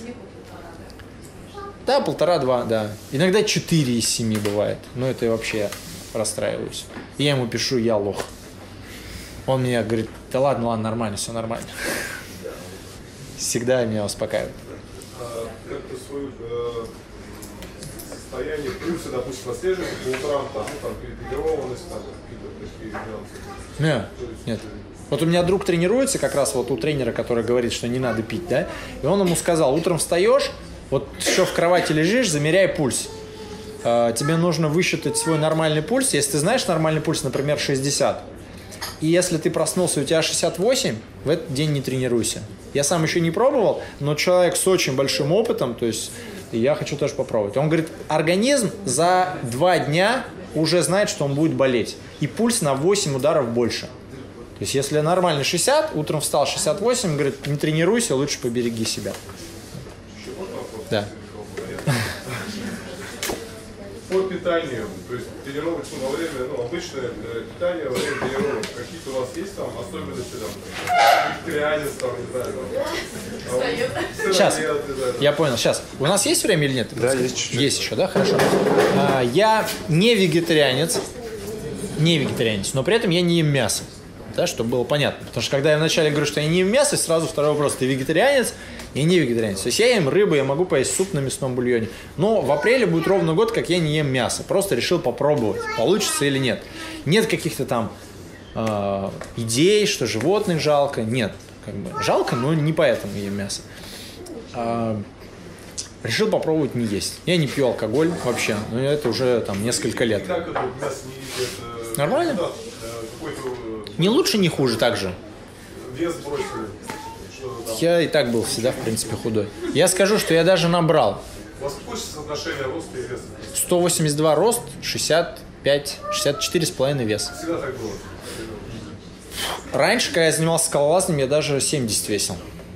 Да, полтора-два, да. Иногда четыре из семи бывает, но это я вообще расстраиваюсь. Я ему пишу, я лох. Он мне говорит, да ладно, ладно, нормально, все нормально. Всегда меня успокаивает. Как-то свою состояние, плюсы, допустим, отслеживаете по утрам, там, ну, там, перетренированность, там, какие-то такие нюансы? Нет, нет. Вот у меня друг тренируется, как раз вот у тренера, который говорит, что не надо пить, да, и он ему сказал, утром встаешь, вот еще в кровати лежишь, замеряй пульс. А, тебе нужно высчитать свой нормальный пульс, если ты знаешь нормальный пульс, например, шестьдесят, и если ты проснулся, у тебя шестьдесят восемь, в этот день не тренируйся. Я сам еще не пробовал, но человек с очень большим опытом, то есть я хочу тоже попробовать. Он говорит, организм за два дня уже знает, что он будет болеть. И пульс на восемь ударов больше. То есть если нормально шестьдесят, утром встал шестьдесят восемь, говорит, не тренируйся, лучше побереги себя. Да. По питанию, то есть тренировочное во время, ну, обычное питание во время тренировок, какие-то у вас есть там особенности, там, вегетарианец, там, не знаю, там, Сейчас, сыроед, не знаю, там. я понял, сейчас. У нас есть время или нет? Да, есть чуть-чуть. Есть еще, да? Хорошо. А, я не вегетарианец, не вегетарианец, но при этом я не ем мясо. Да, чтобы было понятно. Потому что когда я вначале говорю, что я не ем мясо, сразу второй вопрос, ты вегетарианец? Я не вегетарианец. То есть я ем рыбу, я могу поесть суп на мясном бульоне. Но в апреле будет ровно год, как я не ем мясо. Просто решил попробовать, получится или нет. Нет каких-то там э, идей, что животных жалко. Нет. Как бы, жалко, но не поэтому ем мясо. А, решил попробовать не есть. Я не пью алкоголь вообще. Но это уже там несколько лет. Как это мясо не едите? Это, Нормально? да, какой-то Не лучше, не хуже так же. вес бросили. Что-то там. Я и так был всегда, в принципе, худой. Я скажу, что я даже набрал. У вас какое соотношение роста и веса? сто восемьдесят два рост, шестьдесят пять, шестьдесят четыре с половиной вес. Всегда так было. Раньше, когда я занимался скалолазанием, я даже семьдесят весил.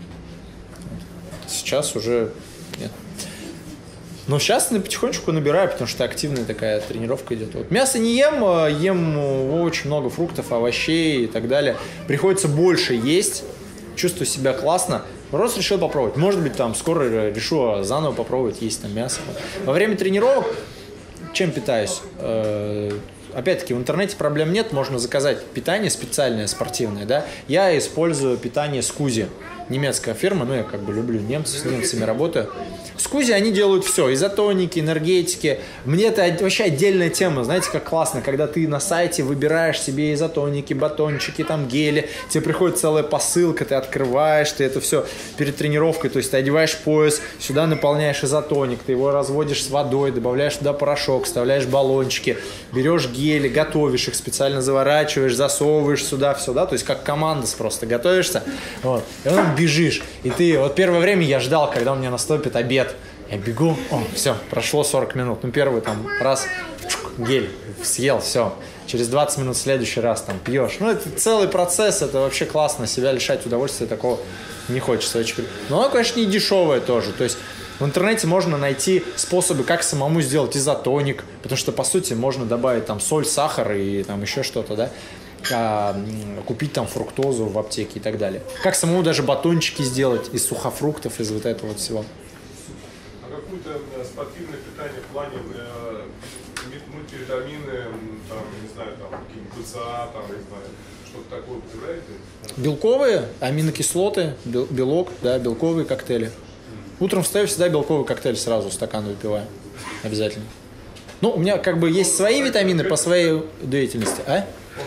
Сейчас уже нет. Но сейчас потихонечку набираю, потому что активная такая тренировка идет. Вот. Мясо не ем, ем очень много фруктов, овощей и так далее. Приходится больше есть, чувствую себя классно. Просто решил попробовать. Может быть, там скоро решу заново попробовать есть там мясо. Во время тренировок чем питаюсь? Опять-таки, в интернете проблем нет, можно заказать питание специальное, спортивное, да. Я использую питание Скузи, немецкая фирма, ну я как бы люблю немцев, с немцами работаю. Скузи, они делают все, изотоники, энергетики. Мне это вообще отдельная тема, знаете, как классно, когда ты на сайте выбираешь себе изотоники, батончики, там гели, тебе приходит целая посылка, ты открываешь, ты это все перед тренировкой, то есть ты одеваешь пояс, сюда наполняешь изотоник, ты его разводишь с водой, добавляешь туда порошок, вставляешь баллончики, берешь гели, готовишь их, специально заворачиваешь, засовываешь сюда, все, да, то есть как командос просто готовишься, вот, и потом бежишь, и ты, вот первое время я ждал, когда у меня наступит обед, я бегу, о, все, прошло сорок минут, ну первый там раз, гель, съел, все, через двадцать минут в следующий раз там пьешь, ну это целый процесс, это вообще классно, себя лишать удовольствия такого не хочется, очень. Но оно, конечно, не дешевое тоже, то есть в интернете можно найти способы, как самому сделать изотоник, потому что, по сути, можно добавить там соль, сахар и там еще что-то, да. а, купить там фруктозу в аптеке и так далее. Как самому даже батончики сделать из сухофруктов, из вот этого вот всего. А какое-то спортивное питание в плане э, мультивитамины, там, не знаю, там, какие-нибудь БЦА, там, не знаю, что-то такое употребляете? Белковые, аминокислоты, бел, белок, да, белковые коктейли. Утром встаю, всегда белковый коктейль сразу, стакан выпиваю. Обязательно. Ну, у меня как бы есть свои витамины по своей деятельности, а?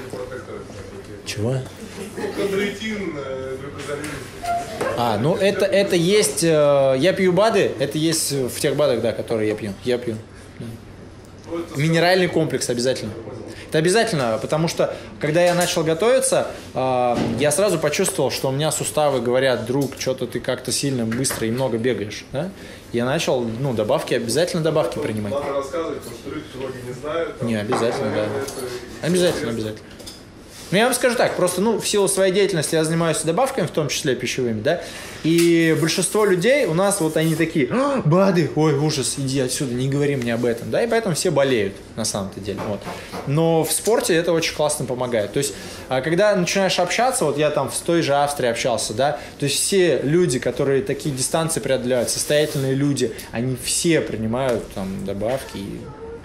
Чего? Кондроитин, глюкозамин. А, ну это, это есть, э, я пью БАДы, это есть в тех БАДах, да, которые я пью, я пью. Минеральный комплекс обязательно. Это обязательно, потому что, когда я начал готовиться, э, я сразу почувствовал, что у меня суставы говорят: друг, что-то ты как-то сильно, быстро и много бегаешь. Да? Я начал, ну, добавки, обязательно добавки принимать. Ладно рассказывать, потому что люди многие не знают. Там, не, обязательно, да. Это... Обязательно, обязательно. Ну, я вам скажу так, просто, ну, в силу своей деятельности я занимаюсь добавками, в том числе пищевыми, да, и большинство людей у нас вот они такие: а, БАДы, ой, ужас, иди отсюда, не говори мне об этом, да, и поэтому все болеют, на самом-то деле, вот. Но в спорте это очень классно помогает, то есть, когда начинаешь общаться, вот я там в той же Австрии общался, да, то есть все люди, которые такие дистанции преодолевают, состоятельные люди, они все принимают там добавки и...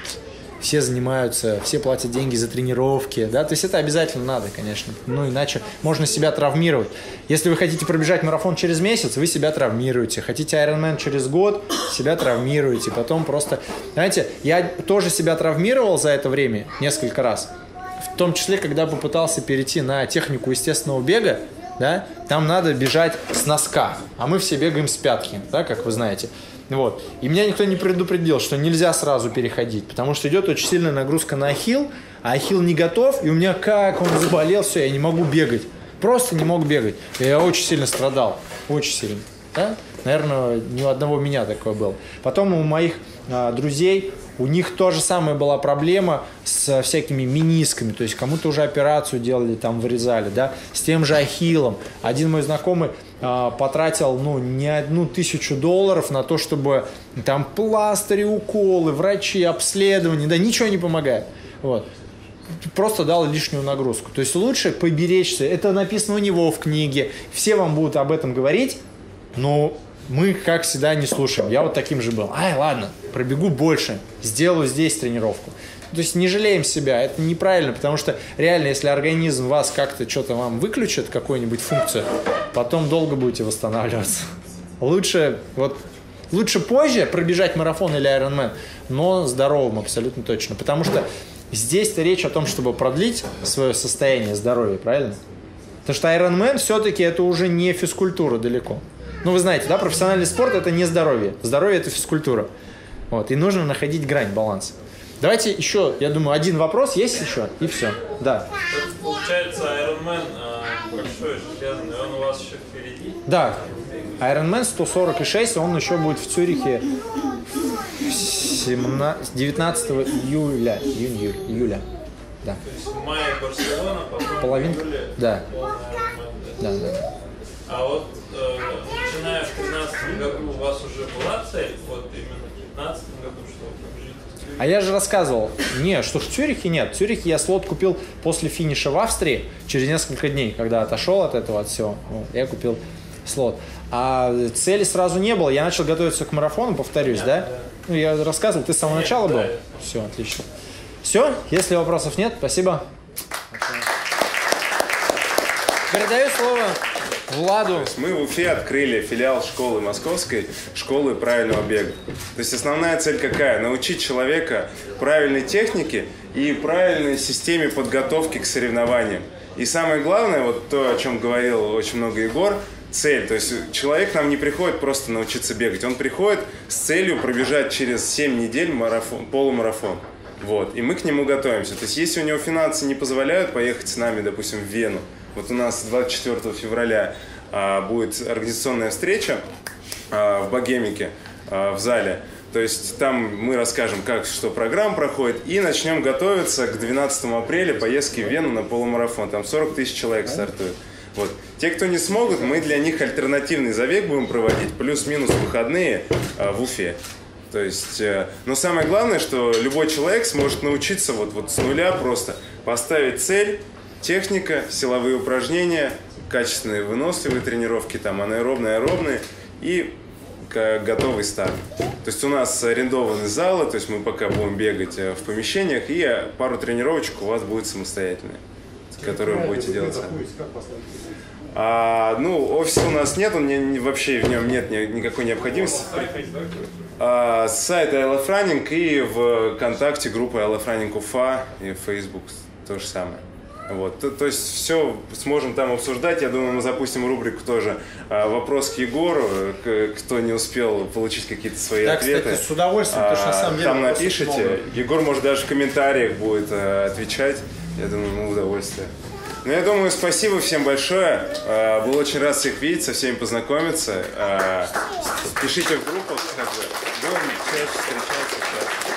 Все занимаются, все платят деньги за тренировки, да, то есть это обязательно надо, конечно, ну иначе можно себя травмировать. Если вы хотите пробежать марафон через месяц, вы себя травмируете, хотите Ironman через год, себя травмируете, потом просто, знаете, я тоже себя травмировал за это время несколько раз, в том числе, когда попытался перейти на технику естественного бега, да, там надо бежать с носка, а мы все бегаем с пятки, да, как вы знаете. Вот. И меня никто не предупредил, что нельзя сразу переходить, потому что идет очень сильная нагрузка на ахилл, а ахилл не готов, и у меня как он заболел, все, я не могу бегать. Просто не мог бегать. И я очень сильно страдал, очень сильно. Да? Наверное, ни у одного меня такое было. Потом у моих а, друзей, у них тоже самая была проблема с всякими менисками, то есть кому-то уже операцию делали, там вырезали, да, с тем же ахиллом. Один мой знакомый а, потратил, ну, не одну тысячу долларов на то, чтобы там пластыри, уколы, врачи, обследования, да, ничего не помогает. Вот. Просто дал лишнюю нагрузку. То есть лучше поберечься. Это написано у него в книге. Все вам будут об этом говорить, но мы, как всегда, не слушаем. Я вот таким же был. Ай, ладно, пробегу больше, сделаю здесь тренировку. То есть не жалеем себя, это неправильно, потому что реально, если организм вас как-то что-то вам выключит, какую-нибудь функцию, потом долго будете восстанавливаться. Лучше, вот, лучше позже пробежать марафон или Ironman, но здоровым абсолютно точно. Потому что здесь-то речь о том, чтобы продлить свое состояние здоровья, правильно? Потому что Ironman все-таки это уже не физкультура далеко. Ну, вы знаете, да, профессиональный спорт – это не здоровье. Здоровье – это физкультура. Вот, и нужно находить грань, баланс. Давайте еще, я думаю, один вопрос есть еще, и все. Да. Получается, Ironman большой, железный, он у вас еще впереди? Да. Ironman сто сорок шесть, он еще будет в Цюрихе девятнадцатого июля. Июнь, июля. Да. То есть в мае Барселона, потом половинка. в июле Да. полный Ironman, да? Да, да. А вот э, начиная в две тысячи тринадцатом году у вас уже была цель, вот именно в две тысячи пятнадцатом году, что вы побежите? А я же рассказывал, не, что в Цюрихе нет. В Цюрихе я слот купил после финиша в Австрии, через несколько дней, когда отошел от этого, от всего, вот, я купил слот. А цели сразу не было, я начал готовиться к марафону, повторюсь, да? да? Ну, я рассказывал, ты с самого нет, начала да, был? Я... Все, отлично. Все, если вопросов нет, спасибо. Передаю слово Владу. То есть мы в Уфе открыли филиал школы московской, школы правильного бега. То есть основная цель какая? Научить человека правильной технике и правильной системе подготовки к соревнованиям. И самое главное, вот то, о чем говорил очень много Егор, цель. То есть человек нам не приходит просто научиться бегать, он приходит с целью пробежать через семь недель марафон, полумарафон. Вот. И мы к нему готовимся. То есть если у него финансы не позволяют поехать с нами, допустим, в Вену, вот у нас двадцать четвёртого февраля а, будет организационная встреча а, в Богемике, а, в зале. То есть там мы расскажем, как что программа проходит, и начнем готовиться к двенадцатому апреля поездки в Вену на полумарафон. Там сорок тысяч человек стартует. Вот. Те, кто не смогут, мы для них альтернативный забег будем проводить, плюс-минус выходные а, в Уфе. То есть, э, но самое главное, что любой человек сможет научиться вот, вот с нуля просто поставить цель, техника, силовые упражнения, качественные выносливые тренировки, там анаэробные, аэробные и готовый старт. То есть у нас арендованы залы, то есть мы пока будем бегать в помещениях, и пару тренировочек у вас будет самостоятельные, которые вы будете делать сами. А, ну, офиса у нас нет, он не, вообще в нем нет никакой необходимости. А, сайт I Love Running и в ВКонтакте группа I Love Running Уфа и Facebook то же самое. Вот. То, то есть все сможем там обсуждать. Я думаю, мы запустим рубрику тоже а, «Вопрос к Егору», к, кто не успел получить какие-то свои да, ответы. Кстати, с удовольствием, потому что на самом деле там напишите. Егор, может, даже в комментариях будет а, отвечать. Я думаю, ему удовольствие. Ну, я думаю, спасибо всем большое. А, был очень рад всех видеть, со всеми познакомиться. А, пишите в группах, как бы. Будем чаще встречаться.